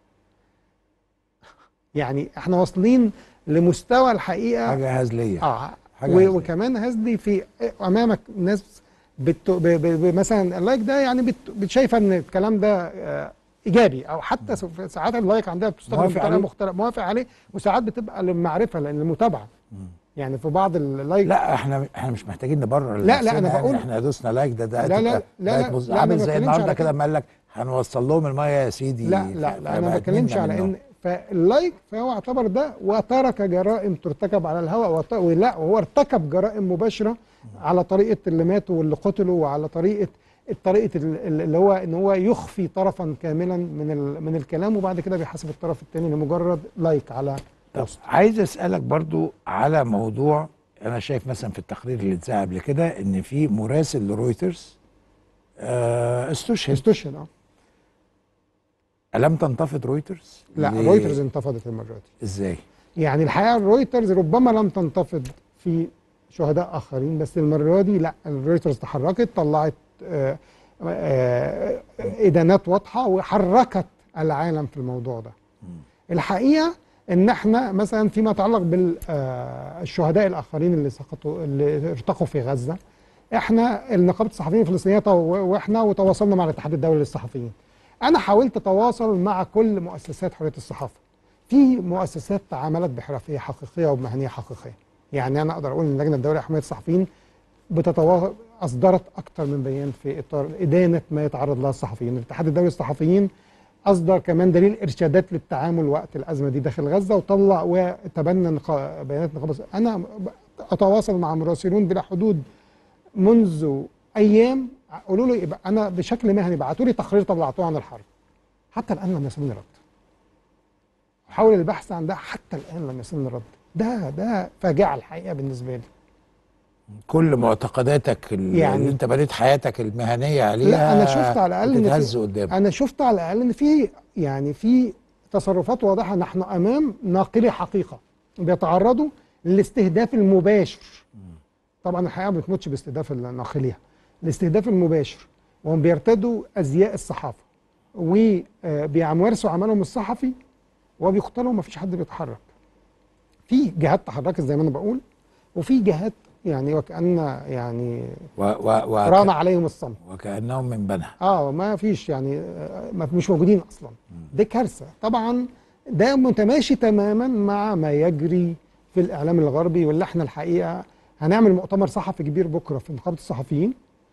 يعني احنا واصلين لمستوى الحقيقه حاجه هزليه. وكمان هزلي في امامك ناس مثلا اللايك ده يعني شايفه ان الكلام ده ايجابي، او حتى ساعات اللايك عندها بتستخدم بطريقه مختلفه، موافق عليه، وساعات بتبقى للمعرفه لان المتابعه. يعني في بعض اللايك لا احنا مش محتاجين نبرر. لا انا بقول احنا دوسنا لايك ده لا عامل زي النهارده كده ما قال لك هنوصل لهم الميه يا سيدي. لا انا ما بتكلمش على ان فاللايك فهو اعتبر ده وترك جرائم ترتكب على الهواء، وهو ارتكب جرائم مباشره على طريقه اللي ماتوا واللي قتلوا، وعلى طريقه اللي هو ان هو يخفي طرفا كاملا من الكلام، وبعد كده بيحاسب الطرف الثاني لمجرد لايك على بوست. عايز اسالك برضو على موضوع انا شايف مثلا في التقرير اللي اتذاع قبل كده ان في مراسل لرويترز استشهد. ألم تنتفض رويترز؟ لا رويترز انتفضت المرة دي. ازاي؟ يعني الحقيقة رويترز ربما لم تنتفض في شهداء آخرين، بس المرة دي لا، رويترز تحركت، طلعت إدانات واضحة وحركت العالم في الموضوع ده. الحقيقة ان احنا مثلا فيما يتعلق بالشهداء الآخرين اللي سقطوا اللي ارتقوا في غزة، احنا نقابة الصحفيين الفلسطينية واحنا وتواصلنا مع الاتحاد الدولي للصحفيين. أنا حاولت أتواصل مع كل مؤسسات حرية الصحافة. في مؤسسات تعاملت بحرفية حقيقية وبمهنية حقيقية. يعني أنا أقدر أقول إن اللجنة الدولية لحماية الصحفيين أصدرت أكثر من بيان في إطار إدانة ما يتعرض لها الصحفيين. الاتحاد الدولي للصحفيين أصدر كمان دليل إرشادات للتعامل وقت الأزمة دي داخل غزة، وطلع وتبنى بيانات نقابة. أنا أتواصل مع مراسلون بلا حدود منذ أيام، قولوا له يبقى انا بشكل مهني بعتوا لي تقرير طلعتوه عن الحرب، حتى الان لم يصلني رد. حاول البحث عن ده، حتى الان لم يصلني رد. ده فاجعه الحقيقه بالنسبه لي. كل معتقداتك يعني اللي انت بنيت حياتك المهنيه عليها، لا انا شفت على الاقل بتتهز قدامك. انا شفت على الاقل ان في تصرفات واضحه. نحن امام ناقلي حقيقه بيتعرضوا للاستهداف المباشر. طبعا الحقيقه ما بتموتش باستهداف ناقليها، الاستهداف المباشر، وهم بيرتدوا ازياء الصحافه وبيمارسوا عملهم الصحفي وبيقتلوا وما فيش حد بيتحرك. في جهات تحركت زي ما انا بقول، وفي جهات يعني وكأن يعني ران عليهم الصمت وكأنهم من بنها. ما فيش يعني مش موجودين اصلا. دي كارثه طبعا. ده متماشي تماما مع ما يجري في الاعلام الغربي، واللي احنا الحقيقه هنعمل مؤتمر صحفي كبير بكره في نقابه الصحفيين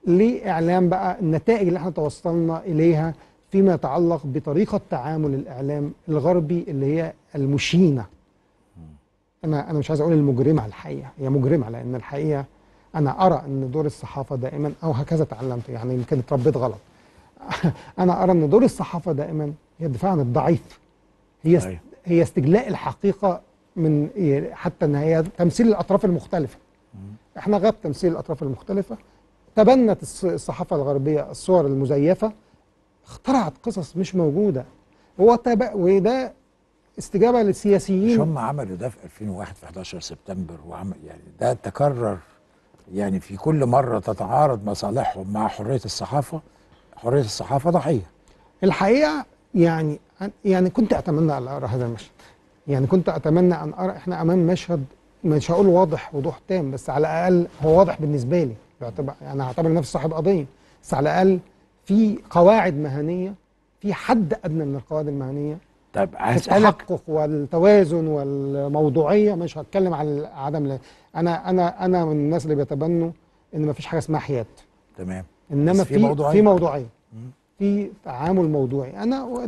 لإعلام بقى النتائج اللي احنا توصلنا إليها فيما يتعلق بطريقة تعامل الإعلام الغربي اللي هي المشينة. أنا مش عايز أقول المجرمة، الحقيقة هي مجرمة، لأن الحقيقة أنا أرى أن دور الصحافة دائما، أو هكذا تعلمت يعني يمكن اتربيت غلط أنا أرى أن دور الصحافة دائما هي الدفاع عن الضعيف، هي استجلاء الحقيقة من حتى أن هي تمثيل الأطراف المختلفة. احنا غاب تمثيل الأطراف المختلفة، تبنت الصحافة الغربية الصور المزيفة، اخترعت قصص مش موجودة، وده استجابة للسياسيين. مش هم عملوا ده في 2001 في 11 سبتمبر، وعمل يعني ده تكرر يعني في كل مرة تتعارض مصالحهم مع حرية الصحافة. حرية الصحافة ضحية. الحقيقة يعني كنت أتمنى أن أرى هذا المشهد، يعني كنت أتمنى أن أرى إحنا أمام مشهد مش هقول واضح وضوح تام، بس على الأقل هو واضح بالنسبة لي، أنا هعتبر نفسي صاحب قضية، بس على الأقل في قواعد مهنية، في حد أدنى من القواعد المهنية. طب هسألك التحقق والتوازن والموضوعية، مش هتكلم على عدم. أنا من الناس اللي بيتبنوا إن مفيش حاجة اسمها حياد. تمام. إنما في موضوعية. في تعامل موضوعي. أنا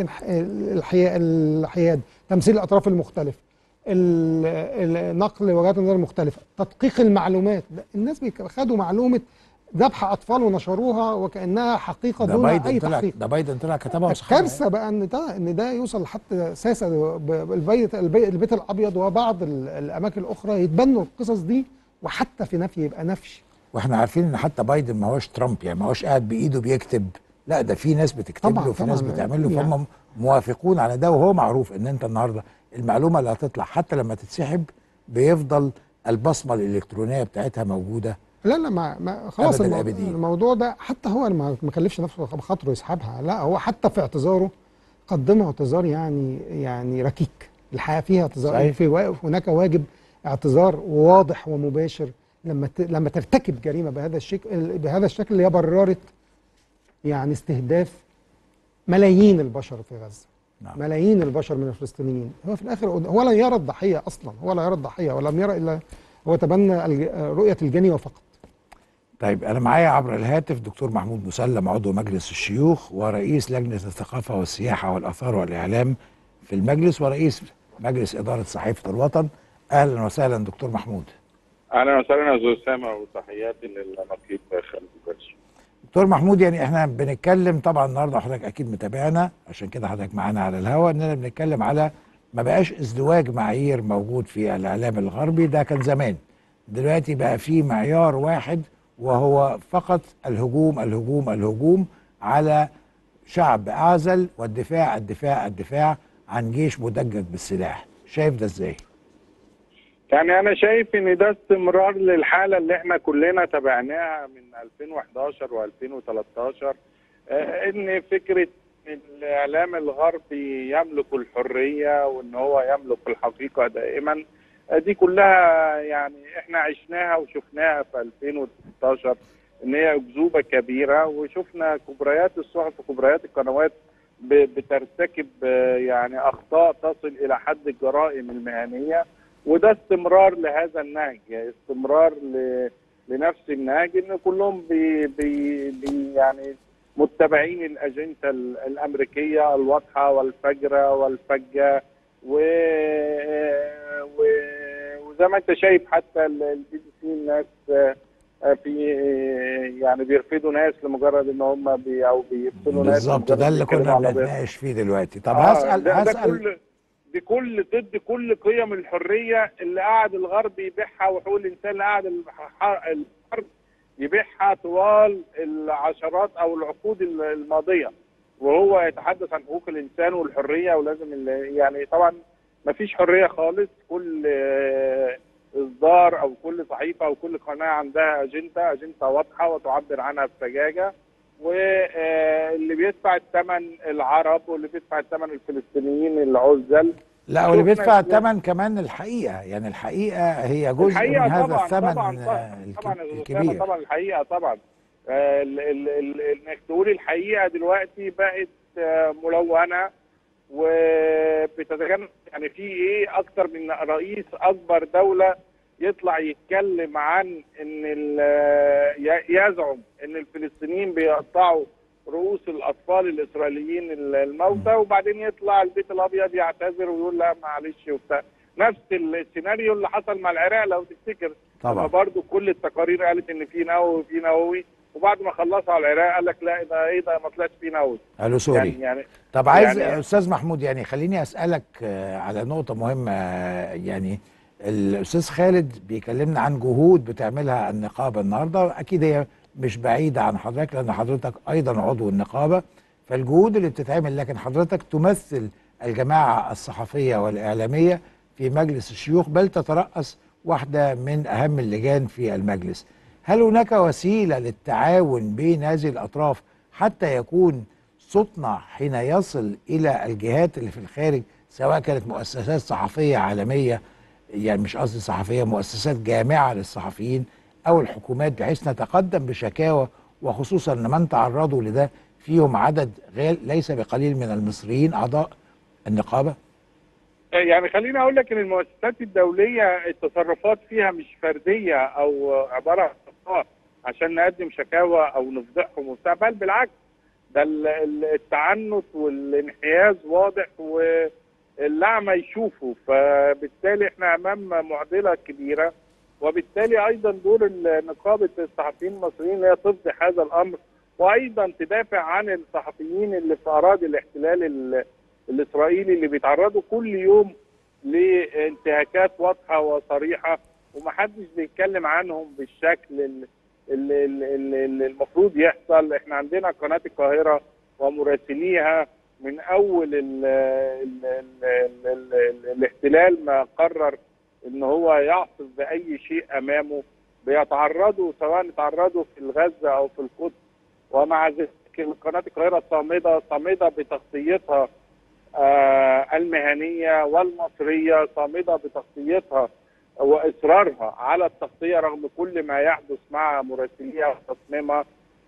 الحياد، تمثيل الأطراف المختلفة، نقل وجهات النظر المختلفة، تدقيق المعلومات. الناس خدوا معلومة ذبح أطفال ونشروها وكأنها حقيقة دون أي تحقيق. ده بايدن طلع كتبها. الكارثة بقى إن ده يوصل حتى ساسة البيت الأبيض وبعض الأماكن الأخرى يتبنوا القصص دي، وحتى في نفي يبقى نفي. واحنا عارفين ان حتى بايدن ما هوش ترامب، يعني ما هوش قاعد بايده بيكتب، لا ده في ناس بتكتب له وفي ناس بتعمل له، فهم موافقون على ده. وهو معروف ان انت النهارده المعلومه اللي هتطلع حتى لما تتسحب بيفضل البصمه الالكترونيه بتاعتها موجوده. لا ما خلاص الموضوع ده حتى هو ما كلفش نفسه بخاطره يسحبها، لا هو حتى في اعتذاره قدمه اعتذار يعني ركيك. الحقيقه فيها اعتذار، في هناك واجب اعتذار واضح ومباشر لما ترتكب جريمه بهذا الشكل اللي هي بررت يعني استهداف ملايين البشر في غزه. نعم. ملايين البشر من الفلسطينيين. هو في الاخر هو لا يرى الضحيه اصلا، هو لا يرى الضحيه ولم يرى الا هو تبنى رؤيه الجني وفقط. طيب انا معايا عبر الهاتف دكتور محمود مسلم، عضو مجلس الشيوخ ورئيس لجنه الثقافه والسياحه والاثار والاعلام في المجلس ورئيس مجلس اداره صحيفه الوطن. اهلا وسهلا دكتور محمود. اهلا وسهلا يا استاذ اسامه، وتحياتي للنقيب خالد الجرشي. دكتور محمود، يعني احنا بنتكلم طبعا النهارده، حضرتك اكيد متابعنا عشان كده حضرتك معانا على الهواء، اننا بنتكلم على ما بقاش ازدواج معايير موجود في الاعلام الغربي. ده كان زمان، دلوقتي بقى في معيار واحد وهو فقط الهجوم الهجوم الهجوم على شعب اعزل، والدفاع الدفاع الدفاع عن جيش مدجج بالسلاح. شايف ده ازاي؟ يعني انا شايف ان ده استمرار للحاله اللي احنا كلنا تابعناها من 2011 و2013، ان فكره الاعلام الغربي يملك الحريه وان هو يملك الحقيقه دائما، دي كلها يعني احنا عشناها وشفناها في 2016 ان هي اكذوبه كبيره، وشفنا كبريات الصحف وكبريات القنوات بترتكب يعني اخطاء تصل الى حد الجرائم المهنيه. وده استمرار لهذا النهج، استمرار لنفس النهج، ان كلهم يعني متبعين الاجنده الامريكيه الواضحه والفجره والفجه، وزي ما انت شايف حتى البي بي سي الناس في يعني بيرفضوا ناس لمجرد ان هم او بيفصلوا ناس. بالظبط، ده اللي كنا بنتناقش فيه دلوقتي. طب هسأل ضد كل قيم الحريه اللي قاعد الغرب يبيعها وحقوق الانسان اللي قاعد الغرب يبيعها طوال العشرات او العقود الماضيه، وهو يتحدث عن حقوق الانسان والحريه. ولازم يعني طبعا ما فيش حريه خالص، كل اصدار او كل صحيفه او كل قناه عندها اجنده واضحه وتعبر عنها بسجاجه، واللي بيدفع الثمن العرب واللي بيدفع الثمن الفلسطينيين العزل. لا، واللي بيدفع الثمن كمان الحقيقه، يعني الحقيقه هي جزء من هذا الثمن الكبير. طبعا الحقيقه طبعا انك تقول الحقيقه دلوقتي بقت ملونه وبتتجنب. يعني في ايه اكتر من رئيس اكبر دوله يطلع يتكلم عن ان يزعم ان الفلسطينيين بيقطعوا رؤوس الاطفال الاسرائيليين الموتى، وبعدين يطلع البيت الابيض يعتذر ويقول لا معلش وبتاع. نفس السيناريو اللي حصل مع العراق لو تفتكر، طبعا برضه كل التقارير قالت ان في نووي وفي نووي، وبعد ما خلصوا على العراق قال لك لا ده ايه ده ما طلعش فيه نووي. قالوا سوري. يعني طب عايز يعني استاذ محمود، يعني خليني اسالك على نقطه مهمه. يعني الاستاذ خالد بيكلمنا عن جهود بتعملها النقابه النهارده، اكيد هي مش بعيده عن حضرتك لان حضرتك ايضا عضو النقابه، فالجهود اللي بتتعمل، لكن حضرتك تمثل الجماعه الصحفيه والاعلاميه في مجلس الشيوخ، بل تترأس واحده من اهم اللجان في المجلس. هل هناك وسيله للتعاون بين هذه الاطراف حتى يكون صوتنا حين يصل الى الجهات اللي في الخارج، سواء كانت مؤسسات صحفيه عالميه، يعني مش قصدي صحفيه، مؤسسات جامعه للصحفيين او الحكومات، بحيث نتقدم بشكاوى، وخصوصا ان من تعرضوا لده فيهم عدد ليس بقليل من المصريين اعضاء النقابه؟ يعني خليني اقول لك ان المؤسسات الدوليه التصرفات فيها مش فرديه او عباره عن اشخاص عشان نقدم شكاوى او نفضحهم وبتاع، بل بالعكس ده التعنت والانحياز واضح والأعمى يشوفه، فبالتالي احنا امام معضله كبيره، وبالتالي ايضا دور نقابه الصحفيين المصريين اللي هي تفضح هذا الامر، وايضا تدافع عن الصحفيين اللي في اراضي الاحتلال الاسرائيلي اللي بيتعرضوا كل يوم لانتهاكات واضحه وصريحه ومحدش بيتكلم عنهم بالشكل اللي المفروض يحصل. احنا عندنا قناه القاهره ومراسليها من اول الاحتلال ما قرر ان هو يعصف باي شيء امامه بيتعرضوا، سواء تعرضوا في غزه او في القدس، ومع ذلك قناه القاهره صامده بتغطيتها المهنيه والمصريه، صامده بتغطيتها واصرارها على التغطيه رغم كل ما يحدث مع مراسليها وتصميمها.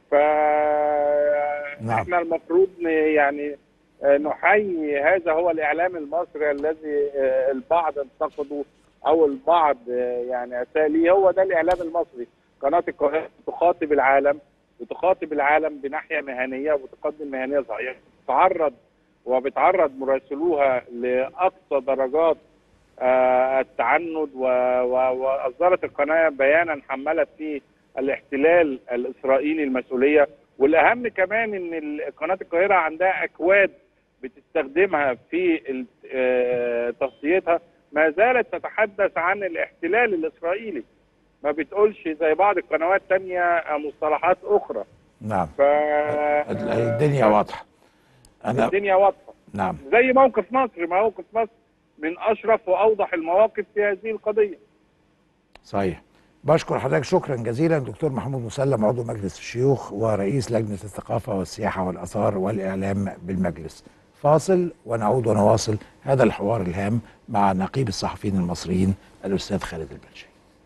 فاحنا المفروض يعني نحيي هذا هو الاعلام المصري الذي البعض انتقده او البعض يعني اساء ليه، هو ده الاعلام المصري. قناه القاهره تخاطب العالم وتخاطب العالم بناحيه مهنيه وبتقدم مهنيه صحيحه، بتعرض مراسلوها لاقصى درجات التعنت، واصدرت القناه بيانا حملت فيه الاحتلال الاسرائيلي المسؤوليه. والاهم كمان ان قناه القاهره عندها اكواد بتستخدمها في تغطيتها ما زالت تتحدث عن الاحتلال الاسرائيلي، ما بتقولش زي بعض القنوات الثانيه مصطلحات اخرى. نعم. الدنيا واضحه. الدنيا واضحه. نعم. زي موقف مصر من اشرف واوضح المواقف في هذه القضيه. صحيح. بشكر حضرتك شكرا جزيلا دكتور محمود مسلم، عضو مجلس الشيوخ ورئيس لجنه الثقافه والسياحه والاثار والاعلام بالمجلس. فاصل ونعود ونواصل هذا الحوار الهام مع نقيب الصحفيين المصريين الاستاذ خالد البلشي.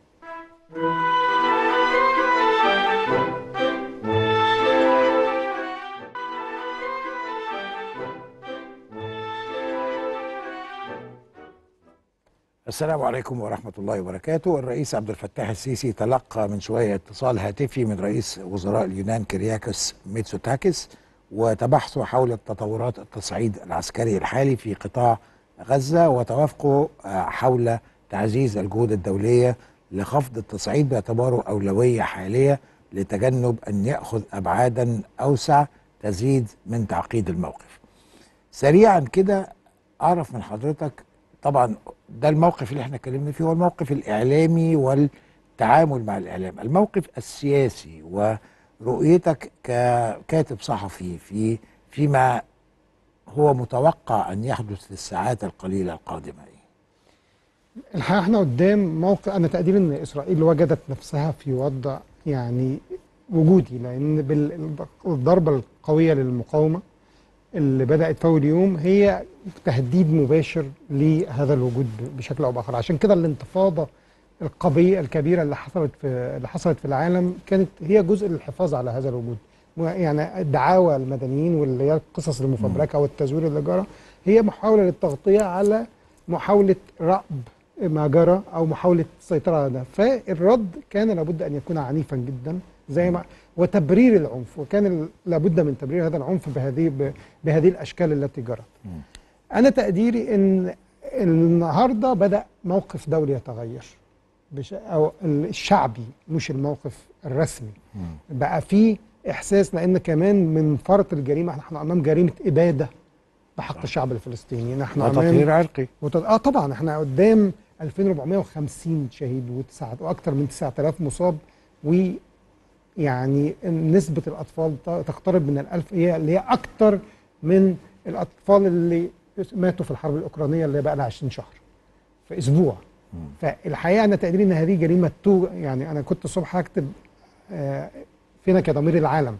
السلام عليكم ورحمة الله وبركاته. الرئيس عبد الفتاح السيسي تلقى من شوية اتصال هاتفي من رئيس وزراء اليونان كيرياكوس ميتسوتاكيس، وتبحثوا حول تطورات التصعيد العسكري الحالي في قطاع غزة، وتوافقوا حول تعزيز الجهود الدولية لخفض التصعيد باعتباره أولوية حالية لتجنب أن يأخذ أبعادا أوسع تزيد من تعقيد الموقف. سريعا كده أعرف من حضرتك، طبعا ده الموقف اللي احنا اتكلمنا فيه، هو الموقف الإعلامي والتعامل مع الإعلام. الموقف السياسي ورؤيتك ككاتب صحفي فيما هو متوقع أن يحدث في الساعات القليلة القادمة. الحقيقة احنا قدام موقف، أنا تقدير أن إسرائيل وجدت نفسها في وضع يعني وجودي، لأن بالضربة القوية للمقاومة اللي بدأت في أول يوم هي تهديد مباشر لهذا الوجود بشكل أو بآخر. عشان كده الانتفاضة القوية الكبيرة اللي حصلت في العالم كانت هي جزء للحفاظ على هذا الوجود. يعني دعاوى المدنيين واللي هي القصص المفبركة والتزوير اللي جرى هي محاولة للتغطية على محاولة رأب ما جرى او محاوله السيطره على ده. فالرد كان لابد ان يكون عنيفا جدا زي ما، وتبرير العنف، وكان لابد من تبرير هذا العنف بهذه الاشكال التي جرت. انا تقديري ان النهارده بدا موقف دولي يتغير، او الشعبي مش الموقف الرسمي. بقى فيه احساس، لان كمان من فرط الجريمه احنا امام جريمه اباده بحق الشعب الفلسطيني، نحن امام تطهير عرقي. طبعا احنا قدام 2450 شهيد واكثر من 9000 مصاب، ويعني نسبه الاطفال تقترب من ال1000، اللي هي اكثر من الاطفال اللي ماتوا في الحرب الاوكرانيه اللي بقى لها 20 شهر في اسبوع. فالحقيقه انا تقديري ان هذه جريمه يعني انا كنت الصبح هكتب فينك يا ضمير العالم.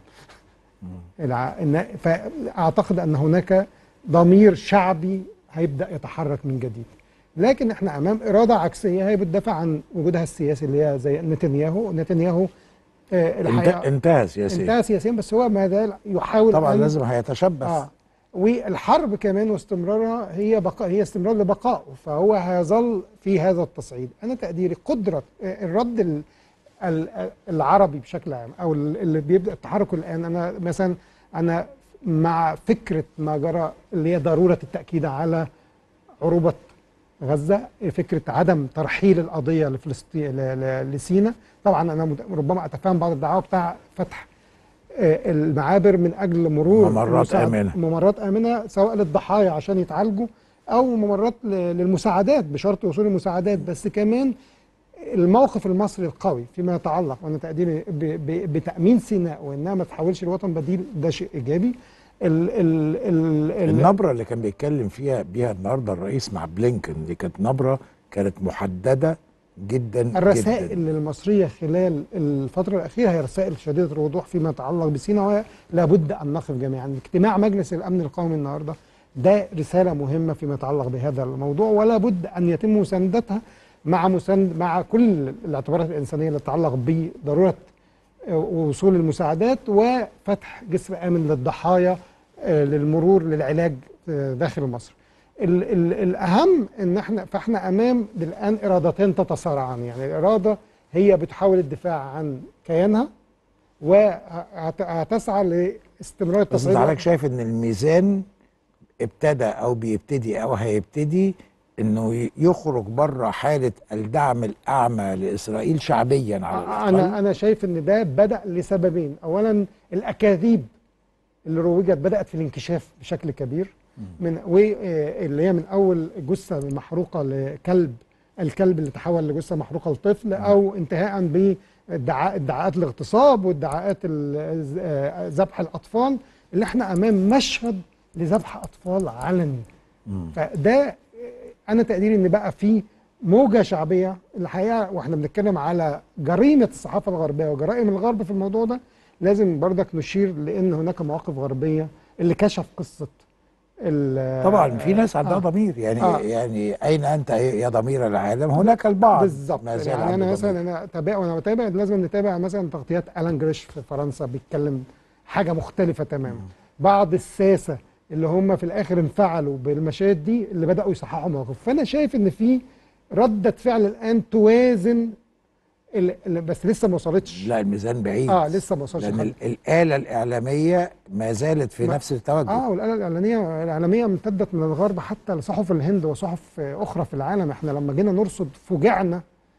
فاعتقد ان هناك ضمير شعبي هيبدا يتحرك من جديد، لكن احنا امام اراده عكسيه هي بتدافع عن وجودها السياسي، اللي هي زي نتنياهو الحقيقه انتهى سياسيا، بس هو ما زال يحاول طبعا لازم هيتشبث. والحرب كمان واستمرارها هي استمرار لبقائه، فهو هيظل في هذا التصعيد. انا تقديري قدره الرد العربي بشكل عام او اللي بيبدا التحرك الان، انا مثلا مع فكره ما جرى اللي هي ضروره التاكيد على عروبه غزه، فكره عدم ترحيل القضيه لفلسطين لسيناء. طبعا انا ربما اتفهم بعض الدعاوى بتاع فتح المعابر من اجل مرور ممرات امنه سواء للضحايا عشان يتعالجوا او ممرات للمساعدات بشرط وصول المساعدات، بس كمان الموقف المصري القوي فيما يتعلق وانا تقديري بتامين سيناء وانها ما تحولش لوطن بديل، ده شيء ايجابي. النبره اللي كان بيتكلم بيها النهارده الرئيس مع بلينكن دي كانت نبره كانت محدده جدا. الرسائل المصريه خلال الفتره الاخيره هي رسائل شديده الوضوح فيما يتعلق بسيناء، ولا بد ان نقف جميعا. اجتماع مجلس الامن القومي النهارده ده رساله مهمه فيما يتعلق بهذا الموضوع، ولا بد ان يتم مساندتها مع كل الاعتبارات الانسانيه اللي تتعلق بضروره وصول المساعدات وفتح جسر امن للضحايا للمرور للعلاج داخل مصر. الاهم ان فاحنا امام الان ارادتين تتصارعان، يعني الاراده هي بتحاول الدفاع عن كيانها وهتسعى لاستمرار التصعيد. بس حضرتك شايف ان الميزان ابتدى او بيبتدي او هيبتدي انه يخرج بره حاله الدعم الاعمى لاسرائيل شعبيا على الاقل؟ انا شايف ان ده بدا لسببين. اولا الاكاذيب اللي روجت بدات في الانكشاف بشكل كبير، واللي هي من اول جثه محروقه لكلب، الكلب اللي تحول لجثه محروقه لطفل، او انتهاء بادعاءات الاغتصاب وادعاءات ذبح الاطفال، اللي احنا امام مشهد لذبح اطفال علني. فده انا تقديري ان بقى في موجه شعبيه الحقيقه، واحنا بنتكلم على جريمه الصحافه الغربيه وجرائم الغرب في الموضوع ده، لازم برضك نشير لان هناك مواقف غربيه اللي كشف قصه طبعا في ناس عندها ضمير، يعني اين انت يا ضمير العالم؟ هناك البعض بالظبط. يعني انا مثلا وانا بتابع لازم نتابع مثلا تغطيات ألان جريش في فرنسا، بيتكلم حاجه مختلفه تماما. بعض الساسه اللي هم في الاخر انفعلوا بالمشاهد دي اللي بداوا يصححوا مواقف. فانا شايف ان في رده فعل الان توازن بس لسه ما وصلتش. لا الميزان بعيد. لسه ما وصلش، لان الآلة الإعلامية ما زالت في نفس التوجه. والآلة الإعلامية امتدت من الغرب حتى لصحف الهند وصحف أخرى في العالم. احنا لما جينا نرصد فوجعنا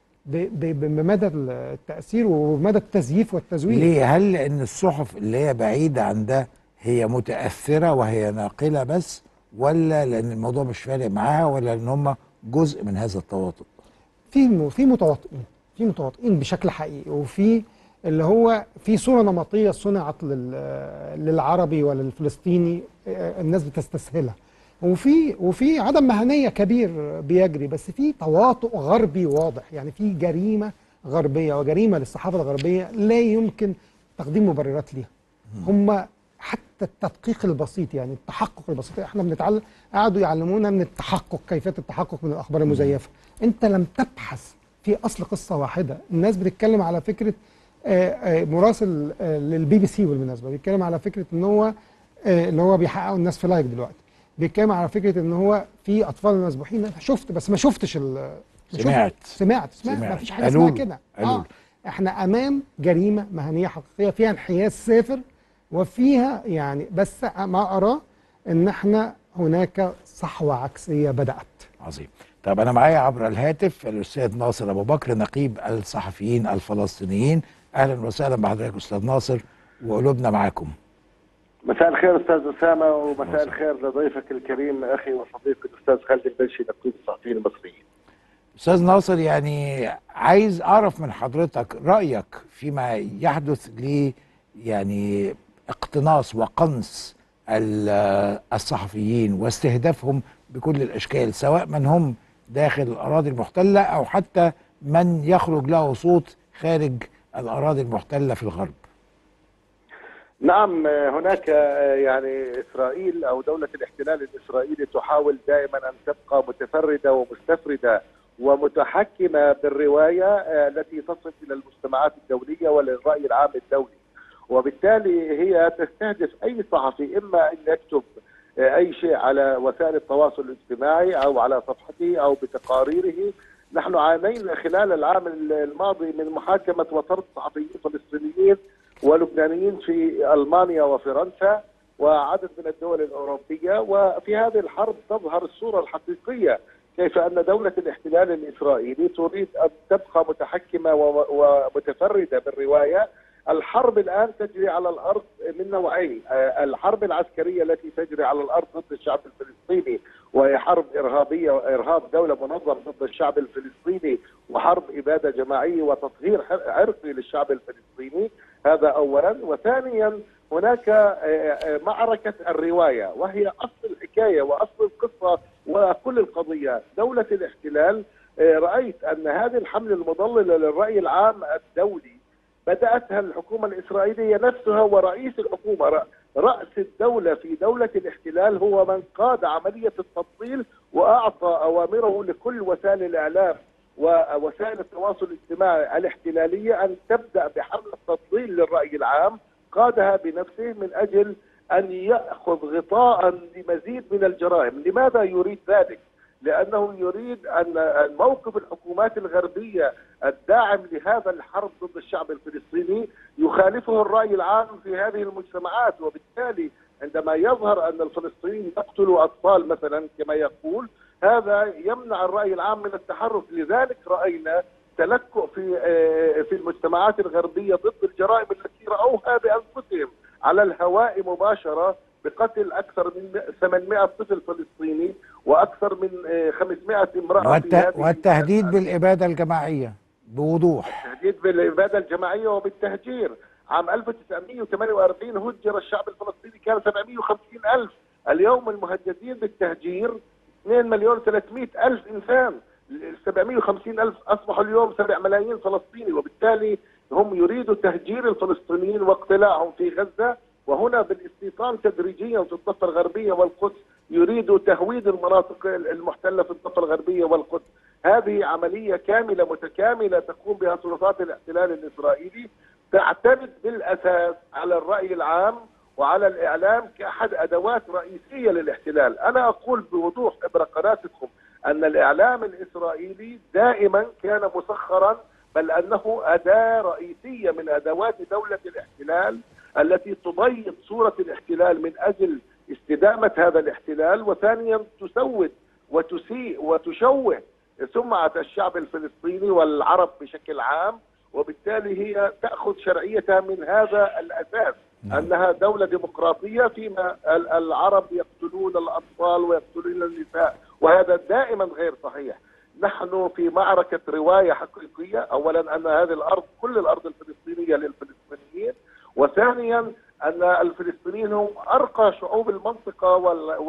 بمدى التأثير ومدى التزييف والتزوير. ليه؟ هل لأن الصحف اللي هي بعيدة عن ده هي متأثرة وهي ناقلة بس، ولا لأن الموضوع مش فارق معاها، ولا لأن هم جزء من هذا التواطؤ؟ في متواطئين بشكل حقيقي، وفي اللي هو في صورة نمطية صنعت للعربي وللفلسطيني الناس بتستسهلها، وفي عدم مهنية كبير بيجري، بس في تواطؤ غربي واضح. يعني في جريمة غربية وجريمة للصحافة الغربية لا يمكن تقديم مبررات ليها. هم حتى التدقيق البسيط، يعني التحقق البسيط، احنا بنتعلم، قعدوا يعلمونا من التحقق، كيفية التحقق من الأخبار المزيفة. انت لم تبحث في أصل قصة واحدة. الناس بتتكلم على فكرة مراسل للبي بي سي بالمناسبة بيتكلم على فكرة ان هو اللي هو بيحققوا الناس في لايف دلوقتي، بيتكلم على فكرة ان هو في أطفال مسبوحين. شفت بس ما شفتش سمعت ما فيش حاجه اسمها كده. احنا امام جريمه مهنيه حقيقيه فيها انحياز سافر وفيها يعني، بس ما اراه ان احنا هناك صحوه عكسيه بدات. عظيم. طب انا معايا عبر الهاتف الاستاذ ناصر ابو بكر نقيب الصحفيين الفلسطينيين. اهلا وسهلا بحضرتك استاذ ناصر، وقلوبنا معاكم. مساء الخير استاذ اسامه، ومساء الخير لضيفك الكريم اخي وصديقي الاستاذ خالد البلشي نقيب الصحفيين المصريين. استاذ ناصر، يعني عايز اعرف من حضرتك رايك فيما يحدث يعني اقتناص وقنص الصحفيين واستهدافهم بكل الاشكال، سواء من هم داخل الاراضي المحتله او حتى من يخرج له صوت خارج الاراضي المحتله في الغرب. نعم، هناك يعني اسرائيل او دوله الاحتلال الاسرائيلي تحاول دائما ان تبقى متفرده ومستفرده ومتحكمه بالروايه التي تصل الى المجتمعات الدوليه وللراي العام الدولي، وبالتالي هي تستهدف اي صحفي اما ان يكتب اي شيء على وسائل التواصل الاجتماعي او على صفحته او بتقاريره. نحن عانينا خلال العام الماضي من محاكمه وطرد صحفيين فلسطينيين ولبنانيين في المانيا وفرنسا وعدد من الدول الاوروبيه، وفي هذه الحرب تظهر الصوره الحقيقيه كيف ان دوله الاحتلال الاسرائيلي تريد ان تبقى متحكمه ومتفرده بالروايه. الحرب الان تجري على الارض من نوعين، الحرب العسكريه التي تجري على الارض ضد الشعب الفلسطيني وهي حرب ارهابيه وارهاب دوله منظم ضد الشعب الفلسطيني وحرب اباده جماعيه وتطهير عرقي للشعب الفلسطيني، هذا اولا. وثانيا هناك معركه الروايه وهي اصل الحكايه واصل القصه وكل القضيه. دوله الاحتلال رايت ان هذه الحمله المضلله للراي العام الدولي بدأتها الحكومة الإسرائيلية نفسها، ورئيس الحكومة رأس الدولة في دولة الاحتلال هو من قاد عملية التضليل وأعطى أوامره لكل وسائل الإعلام ووسائل التواصل الاجتماعي الاحتلالية أن تبدأ بحملة تضليل للرأي العام، قادها بنفسه من أجل أن يأخذ غطاء لمزيد من الجرائم. لماذا يريد ذلك؟ لأنه يريد أن موقف الحكومات الغربية الداعم لهذا الحرب ضد الشعب الفلسطيني يخالفه الرأي العام في هذه المجتمعات، وبالتالي عندما يظهر أن الفلسطينيين يقتلوا أطفال مثلا كما يقول، هذا يمنع الرأي العام من التحرك. لذلك رأينا تلكؤ في المجتمعات الغربية ضد الجرائم التي رأوها بأنفسهم على الهواء مباشرة، بقتل أكثر من 800 طفل فلسطيني وأكثر من 500 امرأة والتهديد بالإبادة الجماعية بوضوح. التهديد بالإبادة الجماعية وبالتهجير. عام 1948 هجر الشعب الفلسطيني كان 750,000، اليوم المهددين بالتهجير 2,300,000 إنسان، 750,000 أصبحوا اليوم 7 ملايين فلسطيني، وبالتالي هم يريدوا تهجير الفلسطينيين واقتلاعهم في غزة، وهنا بالاستيطان تدريجيا في الضفة الغربية والقدس يريدوا تهويد المناطق المحتلة في الضفة الغربية والقدس. هذه عملية كاملة متكاملة تقوم بها سلطات الاحتلال الإسرائيلي، تعتمد بالأساس على الرأي العام وعلى الإعلام كأحد أدوات رئيسية للاحتلال. أنا أقول بوضوح عبر قناتكم أن الإعلام الإسرائيلي دائما كان مسخرا، بل أنه أداة رئيسية من أدوات دولة الاحتلال التي تبيض صورة الاحتلال من أجل استدامة هذا الاحتلال، وثانيا تسود وتسيء وتشوه سمعة الشعب الفلسطيني والعرب بشكل عام، وبالتالي هي تأخذ شرعيتها من هذا الأساس أنها دولة ديمقراطية فيما العرب يقتلون الأطفال ويقتلون النساء، وهذا دائما غير صحيح. نحن في معركة رواية حقيقية، أولا أن هذه الأرض كل الأرض الفلسطينية للفلسطينيين، وثانيا أن الفلسطينيين هم أرقى شعوب المنطقة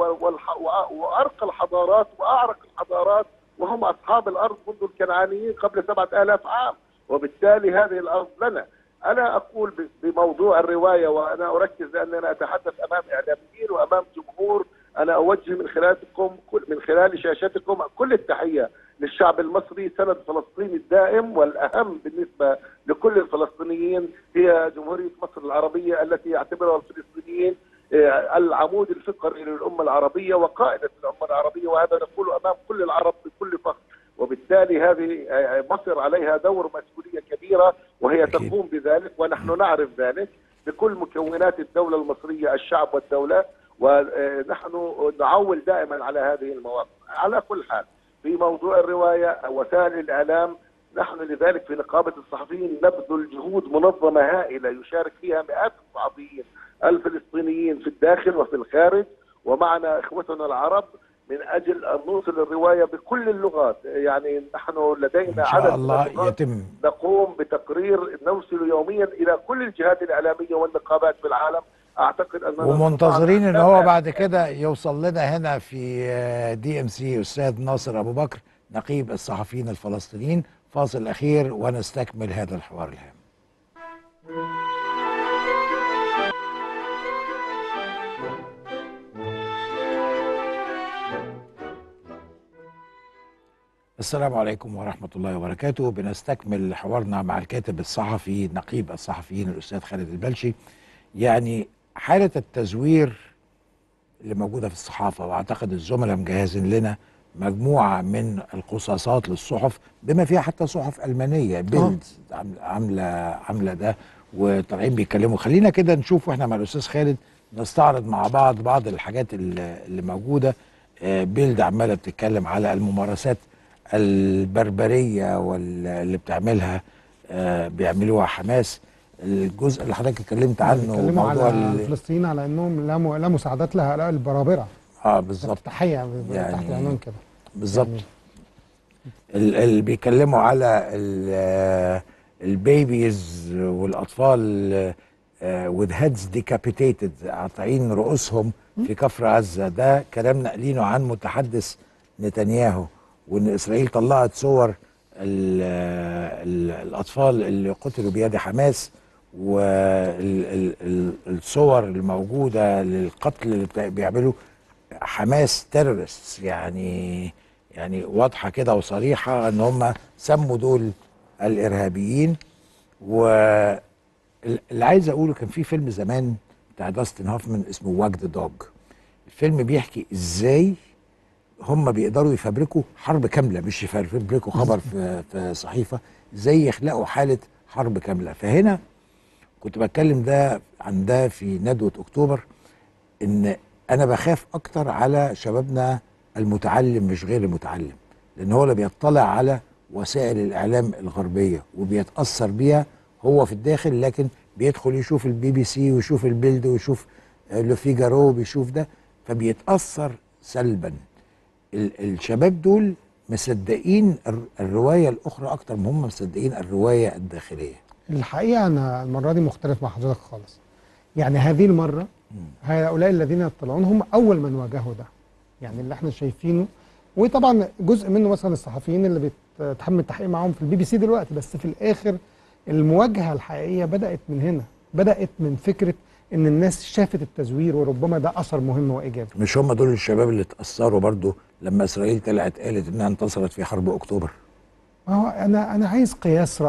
وأرقى الحضارات وأعرق الحضارات، وهم أصحاب الأرض منذ الكنعانيين قبل 7,000 عام، وبالتالي هذه الأرض لنا. أنا أقول بموضوع الرواية، وأنا أركز لأننا أتحدث أمام إعلاميين وأمام جمهور، أنا أوجه من خلال شاشتكم كل التحية للشعب المصري. سند فلسطين الدائم والأهم بالنسبة لكل الفلسطينيين هي جمهورية مصر العربية التي يعتبرها الفلسطينيين العمود الفقري للأمة العربية وقائدة الأمة العربية، وهذا نقول أمام كل العرب بكل فخر. وبالتالي هذه مصر عليها دور مسؤولية كبيرة وهي أكيد. تقوم بذلك، ونحن نعرف ذلك بكل مكونات الدولة المصرية، الشعب والدولة، ونحن نعول دائما على هذه المواقف. على كل حال في موضوع الرواية وسائل الإعلام، نحن لذلك في نقابة الصحفيين نبذل جهود منظمة هائلة يشارك فيها مئات الصحفيين الفلسطينيين في الداخل وفي الخارج، ومعنا إخوتنا العرب من أجل أن نوصل الرواية بكل اللغات. يعني نحن لدينا إن شاء عدد الله من اللغات، يتم. نقوم بتقرير نوصل يوميا إلى كل الجهات الإعلامية والنقابات في العالم. أعتقد أننا ومنتظرين ان هو بعد كده يوصل لنا هنا في DMC استاذ ناصر ابو بكر نقيب الصحفيين الفلسطينيين. فاصل اخير ونستكمل هذا الحوار الهام. السلام عليكم ورحمة الله وبركاته. بنستكمل حوارنا مع الكاتب الصحفي نقيب الصحفيين الأستاذ خالد البلشي. يعني حالة التزوير اللي موجودة في الصحافة، وأعتقد الزملاء مجهزين لنا مجموعة من القصاصات للصحف بما فيها حتى صحف ألمانية بيلد عاملة ده وطالعين بيتكلموا. خلينا كده نشوف واحنا مع الأستاذ خالد نستعرض مع بعض الحاجات اللي موجودة. بيلد عمالة بتتكلم على الممارسات البربرية واللي بتعملها بيعملوها حماس. الجزء اللي حضرتك اتكلمت عنه بيتكلموا على الفلسطينيين على انهم لا مساعدات لهؤلاء البرابره. بالظبط، تحيه يعني تحت العنوان كده بالظبط. يعني اللي بيتكلموا على البيبيز والاطفال with heads decapitated، قاطعين رؤوسهم في كفر عزة. ده كلام ناقلينه عن متحدث نتنياهو، وان اسرائيل طلعت صور الاطفال اللي قتلوا بيد حماس، والصور الموجوده للقتل اللي بيعملوا حماس تيرورست. يعني واضحه كده وصريحه ان هم سموا دول الارهابيين. واللي عايز اقوله، كان في فيلم زمان بتاع داستن هوفمان اسمه واج ذا دوج. الفيلم بيحكي ازاي هم بيقدروا يفبركوا حرب كامله، مش يفبركوا خبر في صحيفه، ازاي يخلقوا حاله حرب كامله. فهنا كنت بتكلم عن ده في ندوه اكتوبر، ان انا بخاف اكتر على شبابنا المتعلم مش غير المتعلم، لان هو اللي بيطلع على وسائل الاعلام الغربيه وبيتاثر بيها هو في الداخل، لكن بيدخل يشوف BBC ويشوف البيلد ويشوف لو فيجارو وبيشوف ده، فبيتاثر سلبا. الشباب دول مصدقين الروايه الاخرى اكتر ما هم مصدقين الروايه الداخليه. الحقيقه انا المره دي مختلف مع حضرتك خالص. يعني هذه المره هؤلاء الذين يطلعون هم اول من واجهوا ده، يعني اللي احنا شايفينه. وطبعا جزء منه مثلا الصحفيين اللي بيتحمل التحقيق معاهم في BBC دلوقتي، بس في الاخر المواجهه الحقيقيه بدات من هنا، بدات من فكره ان الناس شافت التزوير، وربما ده اثر مهم وايجابي. مش هم دول الشباب اللي اتاثروا برضو لما اسرائيل طلعت قالت انها انتصرت في حرب اكتوبر؟ هو انا عايز قياس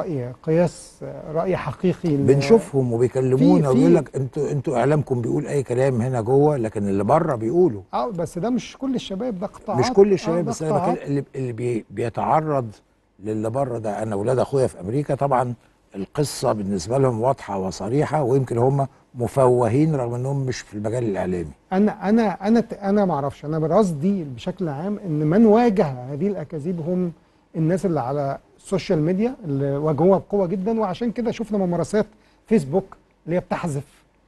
راي حقيقي. بنشوفهم وبيكلمونا وبيقول لك انتوا اعلامكم بيقول اي كلام هنا جوه، لكن اللي بره بيقولوا. بس ده مش كل الشباب، ده قطاعات. مش كل الشباب، بس انا بتكلم اللي بيتعرض للي بره ده. انا اولاد اخويا في امريكا طبعا القصه بالنسبه لهم واضحه وصريحه، ويمكن هم مفوهين رغم انهم مش في المجال الاعلامي. انا ما اعرفش. انا برصدي بشكل عام ان من واجه هذه الاكاذيب هم الناس اللي على السوشيال ميديا، اللي واجهوها بقوه جدا. وعشان كده شفنا ممارسات فيسبوك اللي هي بتحذف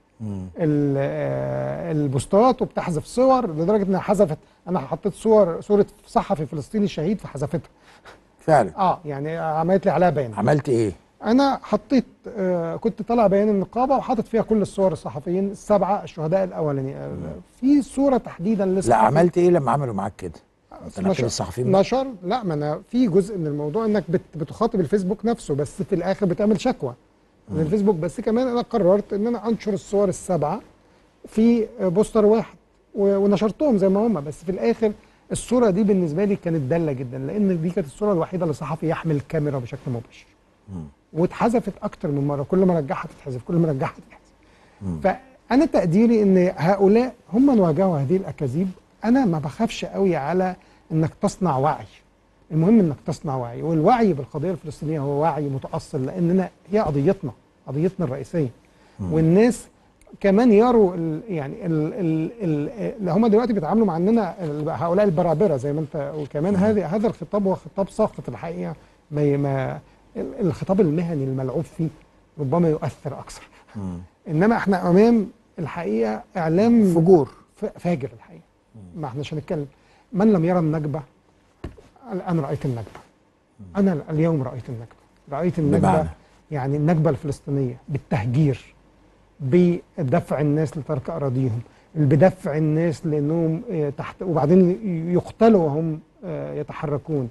البوستات وبتحذف صور، لدرجه انها حذفت. انا حطيت صوره صحفي فلسطيني شهيد فحذفتها فعلا. يعني عملت لي عليها بيان. عملت ايه؟ انا حطيت كنت طالع بيان النقابه وحاطط فيها كل الصور الصحفيين السبعه الشهداء الاولانيين. في صوره تحديدا لا عملت ايه لما عملوا معاك كده؟ نشر. لا، ما انا في جزء من الموضوع انك بتخاطب الفيسبوك نفسه، بس في الاخر بتعمل شكوى من الفيسبوك. بس كمان انا قررت ان انا انشر الصور السبعه في بوستر واحد ونشرتهم زي ما هم. بس في الاخر الصوره دي بالنسبه لي كانت داله جدا، لان دي كانت الصوره الوحيده لصحفي يحمل الكاميرا بشكل مباشر. واتحذفت اكتر من مره، كل ما رجعها تتحذف، كل ما رجعها تتحذف. فانا تقديري ان هؤلاء هم من واجهوا هذه الاكاذيب. انا ما بخافش قوي على انك تصنع وعي، المهم انك تصنع وعي، والوعي بالقضيه الفلسطينيه هو وعي متاصل، لاننا هي قضيتنا الرئيسيه. والناس كمان يروا يعني اللي هم دلوقتي بيتعاملوا مع اننا هؤلاء البرابره زي ما انت، وكمان هذا الخطاب هو خطاب ساقط الحقيقه. الخطاب المهني الملعوب فيه ربما يؤثر اكثر. انما احنا امام الحقيقه اعلام فجور فاجر الحقيقه. ما احناش هنتكلم. من لم يرى النكبه، انا رايت النكبه. انا اليوم رايت النكبه بمعنى؟ يعني النكبه الفلسطينيه بالتهجير، بدفع الناس لترك اراضيهم، بدفع الناس لانهم تحت، وبعدين يقتلوا وهم يتحركون،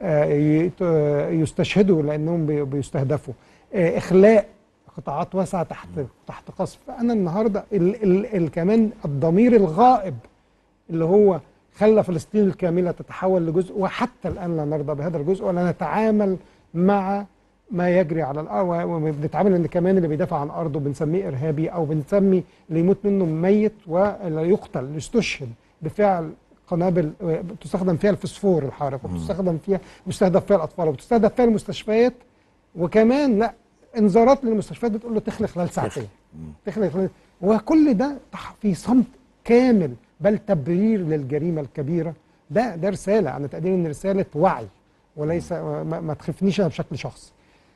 يستشهدوا لانهم بيستهدفوا، اخلاء قطاعات واسعه تحت قصف. فانا النهارده كمان الضمير الغائب اللي هو خلى فلسطين الكامله تتحول لجزء، وحتى الان لا نرضى بهذا الجزء ولا نتعامل مع ما يجري على الارض، وبنتعامل ان كمان اللي بيدافع عن ارضه بنسميه ارهابي، او بنسمي اللي يموت منه ميت ولا يقتل يستشهد بفعل قنابل تستخدم فيها الفسفور الحارق، وبتستخدم فيها بيستهدف فيها الاطفال، وبتستهدف فيها المستشفيات، وكمان لا انذارات للمستشفيات بتقول له تخلق خلال ساعتين، وكل ده في صمت كامل، بل تبرير للجريمه الكبيره. ده رساله، انا تقديري ان رساله وعي وليس ما تخفنيش انا بشكل شخصي.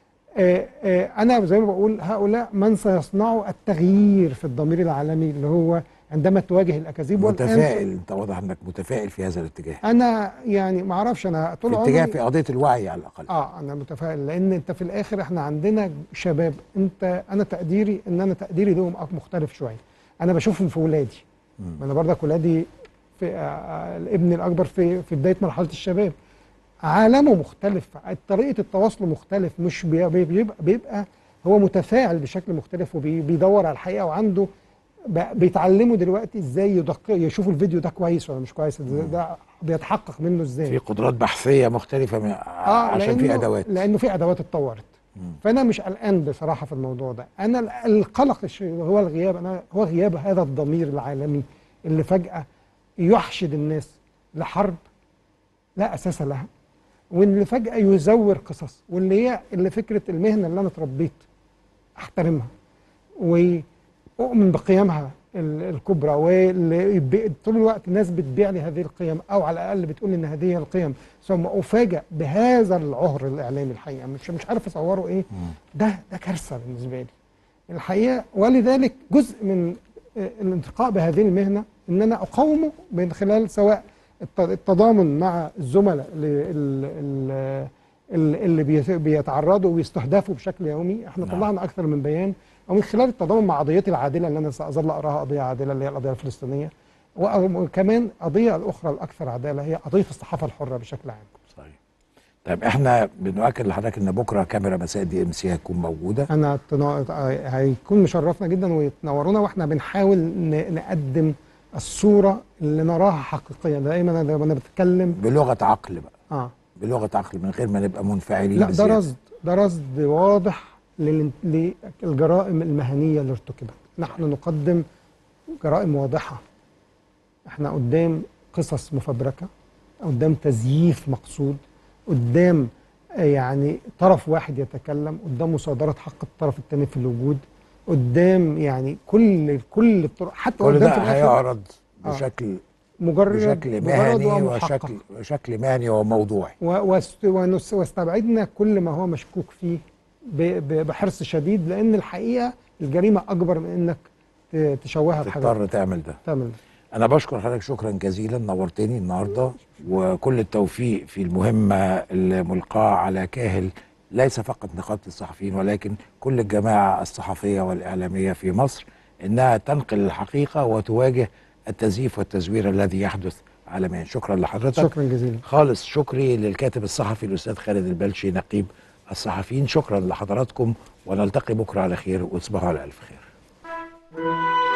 انا زي ما بقول هؤلاء من سيصنعوا التغيير في الضمير العالمي، اللي هو عندما تواجه الاكاذيب. متفائل، انت واضح انك متفائل في هذا الاتجاه. انا يعني ما اعرفش، انا طول عمري في اتجاه في قضيه الوعي على الاقل. انا متفائل، لان انت في الاخر احنا عندنا شباب، انا تقديري لهم مختلف شويه. انا بشوفهم في ولادي، انا برضك ولادي في الابن الاكبر في بدايه مرحله الشباب، عالمه مختلف، طريقه التواصل مختلف، مش بيبقى هو متفاعل بشكل مختلف، وبيدور على الحقيقه، وعنده بيتعلموا دلوقتي ازاي يشوفوا الفيديو ده كويس ولا مش كويس، ده بيتحقق منه ازاي، في قدرات بحثيه مختلفه عشان في ادوات، لانه في ادوات اتطورت. فانا مش قلقان بصراحه في الموضوع ده. انا القلق هو الغياب، هو غياب هذا الضمير العالمي اللي فجاه يحشد الناس لحرب لا اساس لها، واللي فجاه يزور قصص، واللي هي فكره المهنه اللي انا اتربيت احترمها واؤمن بقيمها الكبرى، واللي طول الوقت الناس بتبيع لي هذه القيم، او على الاقل بتقول ان هذه هي القيم، ثم افاجئ بهذا العهر الاعلامي الحقيقه مش عارف اصوره ايه. ده كارثه بالنسبه لي الحقيقه. ولذلك جزء من الانتقاء بهذه المهنه ان انا اقاومه من خلال سواء التضامن مع الزملاء اللي بيتعرضوا ويستهدفوا بشكل يومي. احنا طلعنا اكثر من بيان، او من خلال التضامن مع قضيتي العادله اللي انا ساظل اراها قضيه عادله، اللي هي القضيه الفلسطينيه، وكمان قضيه الاخرى الاكثر عداله هي قضيه الصحافه الحره بشكل عام. صحيح. طيب احنا بنؤكد لحضرتك ان بكره كاميرا مساء DMC هتكون موجوده. هيكون مشرفنا جدا ويتنورونا، واحنا بنحاول نقدم الصوره اللي نراها حقيقيه. دايما انا بتكلم بلغه عقل بقى، بلغه عقل من غير ما نبقى منفعلين. لا ده رصد واضح للجرائم المهنيه اللي ارتكبت. نحن نقدم جرائم واضحه، احنا قدام قصص مفبركه، قدام تزييف مقصود، قدام يعني طرف واحد يتكلم، قدام مصادره حق الطرف الثاني في الوجود، قدام يعني كل الطرق، حتى كل ده هيعرض بشكل مهني وشكل مهني وموضوعي، واستبعدنا كل ما هو مشكوك فيه بحرص شديد، لان الحقيقه الجريمه اكبر من انك تشوهها بحاجه، تضطر تعمل ده. انا بشكر حضرتك شكرا جزيلا، نورتني النهارده، وكل التوفيق في المهمه الملقاه على كاهل ليس فقط نقابه الصحفيين ولكن كل الجماعه الصحفيه والاعلاميه في مصر، انها تنقل الحقيقه وتواجه التزييف والتزوير الذي يحدث عالميا. شكرا لحضرتك. شكرا جزيلا. خالص شكري للكاتب الصحفي الاستاذ خالد البلشي نقيب الصحفيين. شكرا لحضراتكم، ونلتقي بكره على خير، وتصبحوا على الف خير.